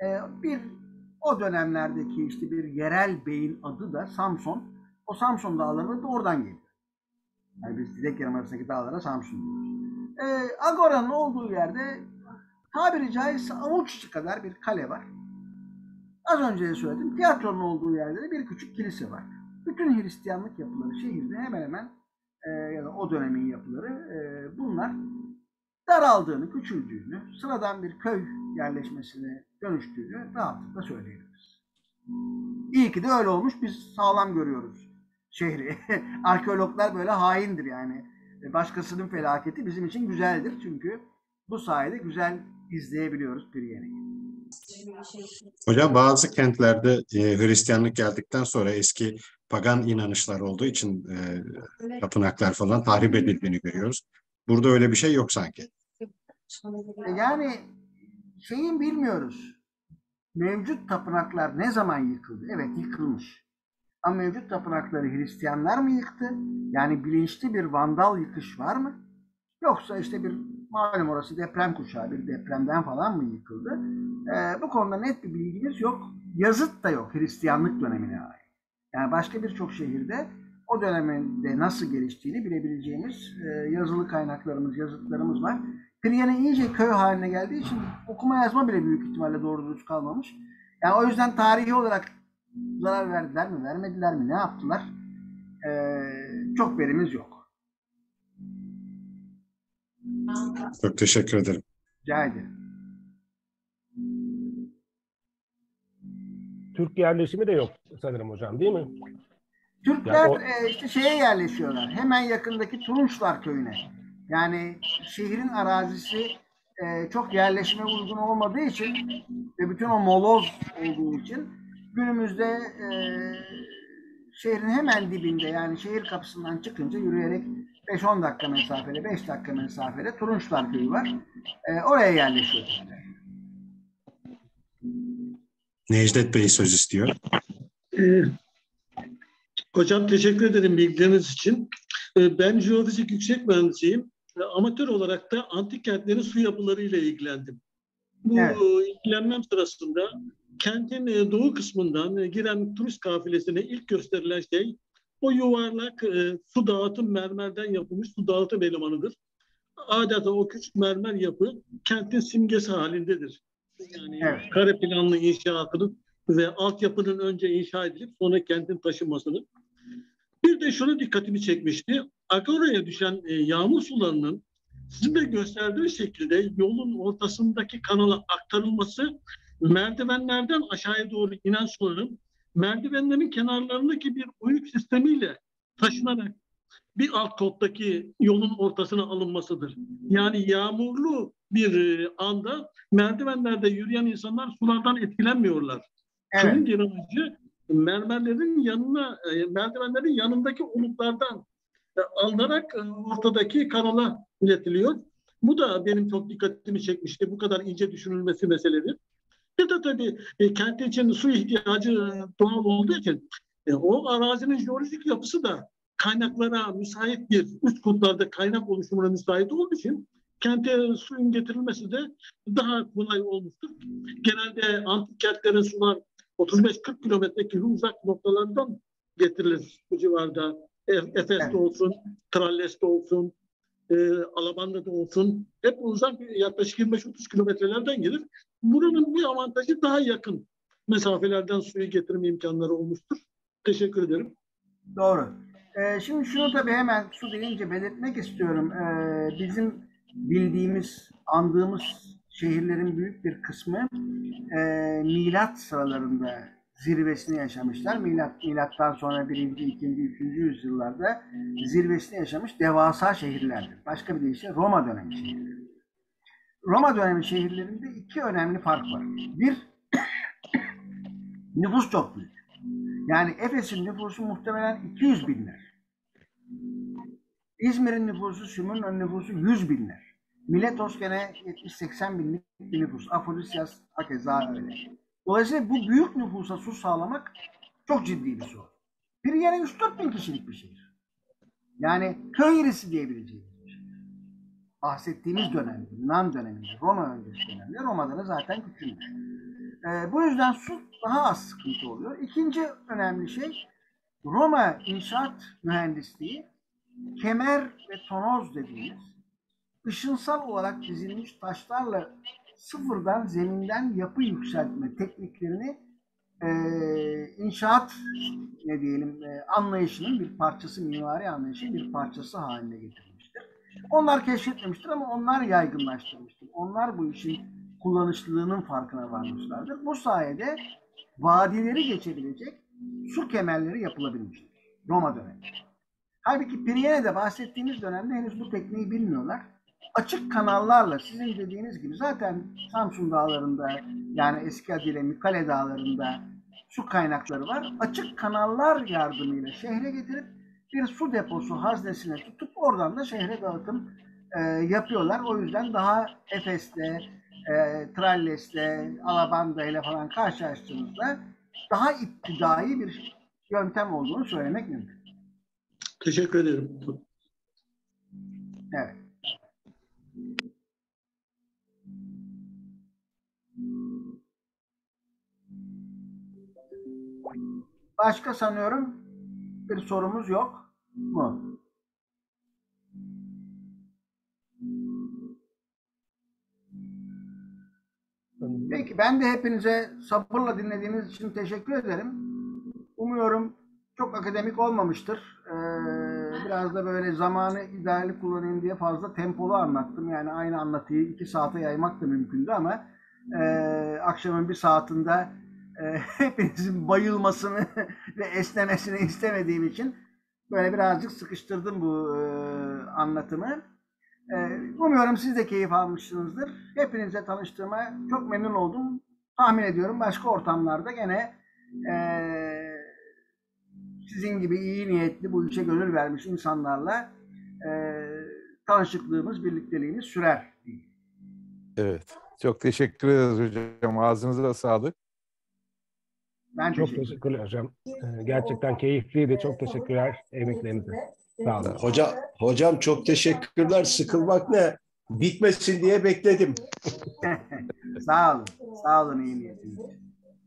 O dönemlerdeki işte bir yerel beyin adı da Samson. O Samson dağları da oradan geliyor. Yani biz Dilek Yarımadası'ndaki dağlara Samsun diyoruz. Agora'nın olduğu yerde tabiri caizse avuç içi kadar bir kale var. Az önce de söyledim. Tiyatronun olduğu yerde de bir küçük kilise var. Bütün Hristiyanlık yapıları şehirde hemen hemen ya da o dönemin yapıları bunlar daraldığını, küçüldüğünü, sıradan bir köy yerleşmesine dönüştüğünü rahatlıkla söyleyebiliriz. İyi ki de öyle olmuş. Biz sağlam görüyoruz şehri. Arkeologlar böyle haindir yani. Başkasının felaketi bizim için güzeldir. Çünkü bu sayede güzel izleyebiliyoruz Priene'yi. Hocam bazı kentlerde Hristiyanlık geldikten sonra eski pagan inanışlar olduğu için tapınaklar falan tahrip edildiğini görüyoruz. Burada öyle bir şey yok sanki. Yani bilmiyoruz. Mevcut tapınaklar ne zaman yıkıldı? Evet, yıkılmış. Ama mevcut tapınakları Hristiyanlar mı yıktı? Yani bilinçli bir vandal yıkış var mı? Yoksa işte malum orası deprem kuşağı, bir depremden falan mı yıkıldı? Bu konuda net bir bilgimiz yok. Yazıt da yok Hristiyanlık dönemine ait. Yani başka birçok şehirde o dönemde nasıl geliştiğini bilebileceğimiz yazılı kaynaklarımız, yazıtlarımız var. Priene iyice köy haline geldiği için okuma yazma bile büyük ihtimalle doğru dürüst kalmamış. Yani o yüzden tarihi olarak zarar verdiler mi, vermediler mi, ne yaptılar? Çok verimiz yok. Çok teşekkür ederim. Rica ederim. Türk yerleşimi de yok sanırım hocam, değil mi? Türkler işte şeye yerleşiyorlar. Hemen yakındaki Turunçlar köyüne. Yani şehrin arazisi çok yerleşime uygun olmadığı için ve bütün o moloz olduğu için günümüzde şehrin hemen dibinde, yani şehir kapısından çıkınca yürüyerek 5-10 dakika mesafede, 5 dakika mesafede Turunçlar köyü var. Oraya yerleşiyorlar. Necdet Bey söz istiyor. Hocam teşekkür ederim bilgileriniz için. Ben jeofizik yüksek mühendisiyim. Amatör olarak da antik kentlerin su yapılarıyla ilgilendim. Bu ilgilenmem sırasında kentin doğu kısmından giren turist kafilesine ilk gösterilen şey o yuvarlak su dağıtım mermerden yapılmış su dağıtım elemanıdır. Adeta o küçük mermer yapı kentin simgesi halindedir. Yani kare planlı inşaatının ve altyapının önce inşa edilip sonra kentin taşınmasını. Bir de şunu dikkatimi çekmişti. Agora'ya düşen yağmur sularının sizin de gösterdiği şekilde yolun ortasındaki kanala aktarılması, merdivenlerden aşağıya doğru inen suların merdivenlerin kenarlarındaki bir uyuk sistemiyle taşınarak bir alt kottaki yolun ortasına alınmasıdır. Yani yağmurlu bir anda merdivenlerde yürüyen insanlar sulardan etkilenmiyorlar. Şunun bir amacı mermerlerin yanına, merdivenlerin yanındaki oluklardan alınarak ortadaki kanala iletiliyor. Bu da benim çok dikkatimi çekmişti. Bu kadar ince düşünülmesi meseledir. Bir de tabii kent için su ihtiyacı doğal olduğu için o arazinin jeolojik yapısı da kaynaklara müsait bir üst kutlarda kaynak oluşumuna müsait olduğu için kente suyun getirilmesi de daha kolay olmuştur. Genelde antik kentlerin sular 35-40 kilometre uzak noktalardan getirilir bu civarda. Efes'te olsun, Tralles'te olsun, Alabanda'da olsun. Hep uzak, yaklaşık 25-30 kilometrelerden gelir. Buranın bir avantajı daha yakın mesafelerden suyu getirme imkanları olmuştur. Teşekkür ederim. Doğru. Şimdi şunu tabii hemen su deyince belirtmek istiyorum. Bizim bildiğimiz, andığımız şehirlerin büyük bir kısmı milat sıralarında zirvesini yaşamışlar. Milattan sonra 1. 2. 3. yüzyıllarda zirvesini yaşamış devasa şehirlerdir. Başka bir deyişle Roma dönemi şehirleri. Roma dönemi şehirlerinde iki önemli fark var. Bir, nüfus çok büyük. Yani Efes'in nüfusu muhtemelen 200 binler. İzmir'in nüfusu, Sümür'ün nüfusu 100 binler. Miletos gene 70-80 binlik bir nüfus. Afrodisyas hakeza öyle. Dolayısıyla bu büyük nüfusa su sağlamak çok ciddi bir sorun. Priyene 3-4 bin kişilik bir şehir. Yani köy irisi diyebileceğimiz bir şehir. Bahsettiğimiz dönemde, Yunan döneminde, Roma öncesi dönemde, Roma'da da zaten küçülmüş. Bu yüzden su daha az sıkıntı oluyor. İkinci önemli şey, Roma inşaat mühendisliği kemer ve tonoz dediğimiz ışınsal olarak dizilmiş taşlarla sıfırdan zeminden yapı yükseltme tekniklerini inşaat anlayışının bir parçası, mimari anlayışının bir parçası haline getirmiştir. Onlar keşfetmemiştir ama onlar yaygınlaştırmıştır. Onlar bu işin kullanışlılığının farkına varmışlardır. Bu sayede vadileri geçebilecek su kemerleri yapılabilmiştir Roma dönemi. Halbuki Priyene'de bahsettiğimiz dönemde henüz bu tekniği bilmiyorlar. Açık kanallarla sizin dediğiniz gibi zaten Samsun dağlarında yani eski adıyla Mükale dağlarında su kaynakları var. Açık kanallar yardımıyla şehre getirip bir su deposu haznesine tutup oradan da şehre dağıtım yapıyorlar. O yüzden daha Efes'te, Tralles'te, Alabanda ile falan karşılaştığımızda daha iptidai bir yöntem olduğunu söylemek mümkün. Teşekkür ederim. Evet. Başka sanıyorum bir sorumuz yok mu? Peki ben de hepinize sabırla dinlediğiniz için teşekkür ederim. Umuyorum çok akademik olmamıştır. Biraz da böyle zamanı ideali kullanayım diye fazla tempolu anlattım. Yani aynı anlatıyı 2 saate yaymak da mümkündü ama akşamın 1 saatinde hepinizin bayılmasını ve esnemesini istemediğim için böyle birazcık sıkıştırdım bu anlatımı. Umuyorum siz de keyif almışsınızdır. Hepinizle tanıştığıma çok memnun oldum. Tahmin ediyorum başka ortamlarda gene sizin gibi iyi niyetli, bu işe gönül vermiş insanlarla tanışıklığımız, birlikteliğimiz sürer. Evet. Çok teşekkür ederiz hocam. Ağzınıza sağlık. Ben Çok teşekkürler hocam. Gerçekten keyifliydi. Çok teşekkürler emeklerinize. Sağ olun. Hocam çok teşekkürler. Sıkılmak ne? Bitmesin diye bekledim. Sağ olun. Sağ olun iyi niyetiniz.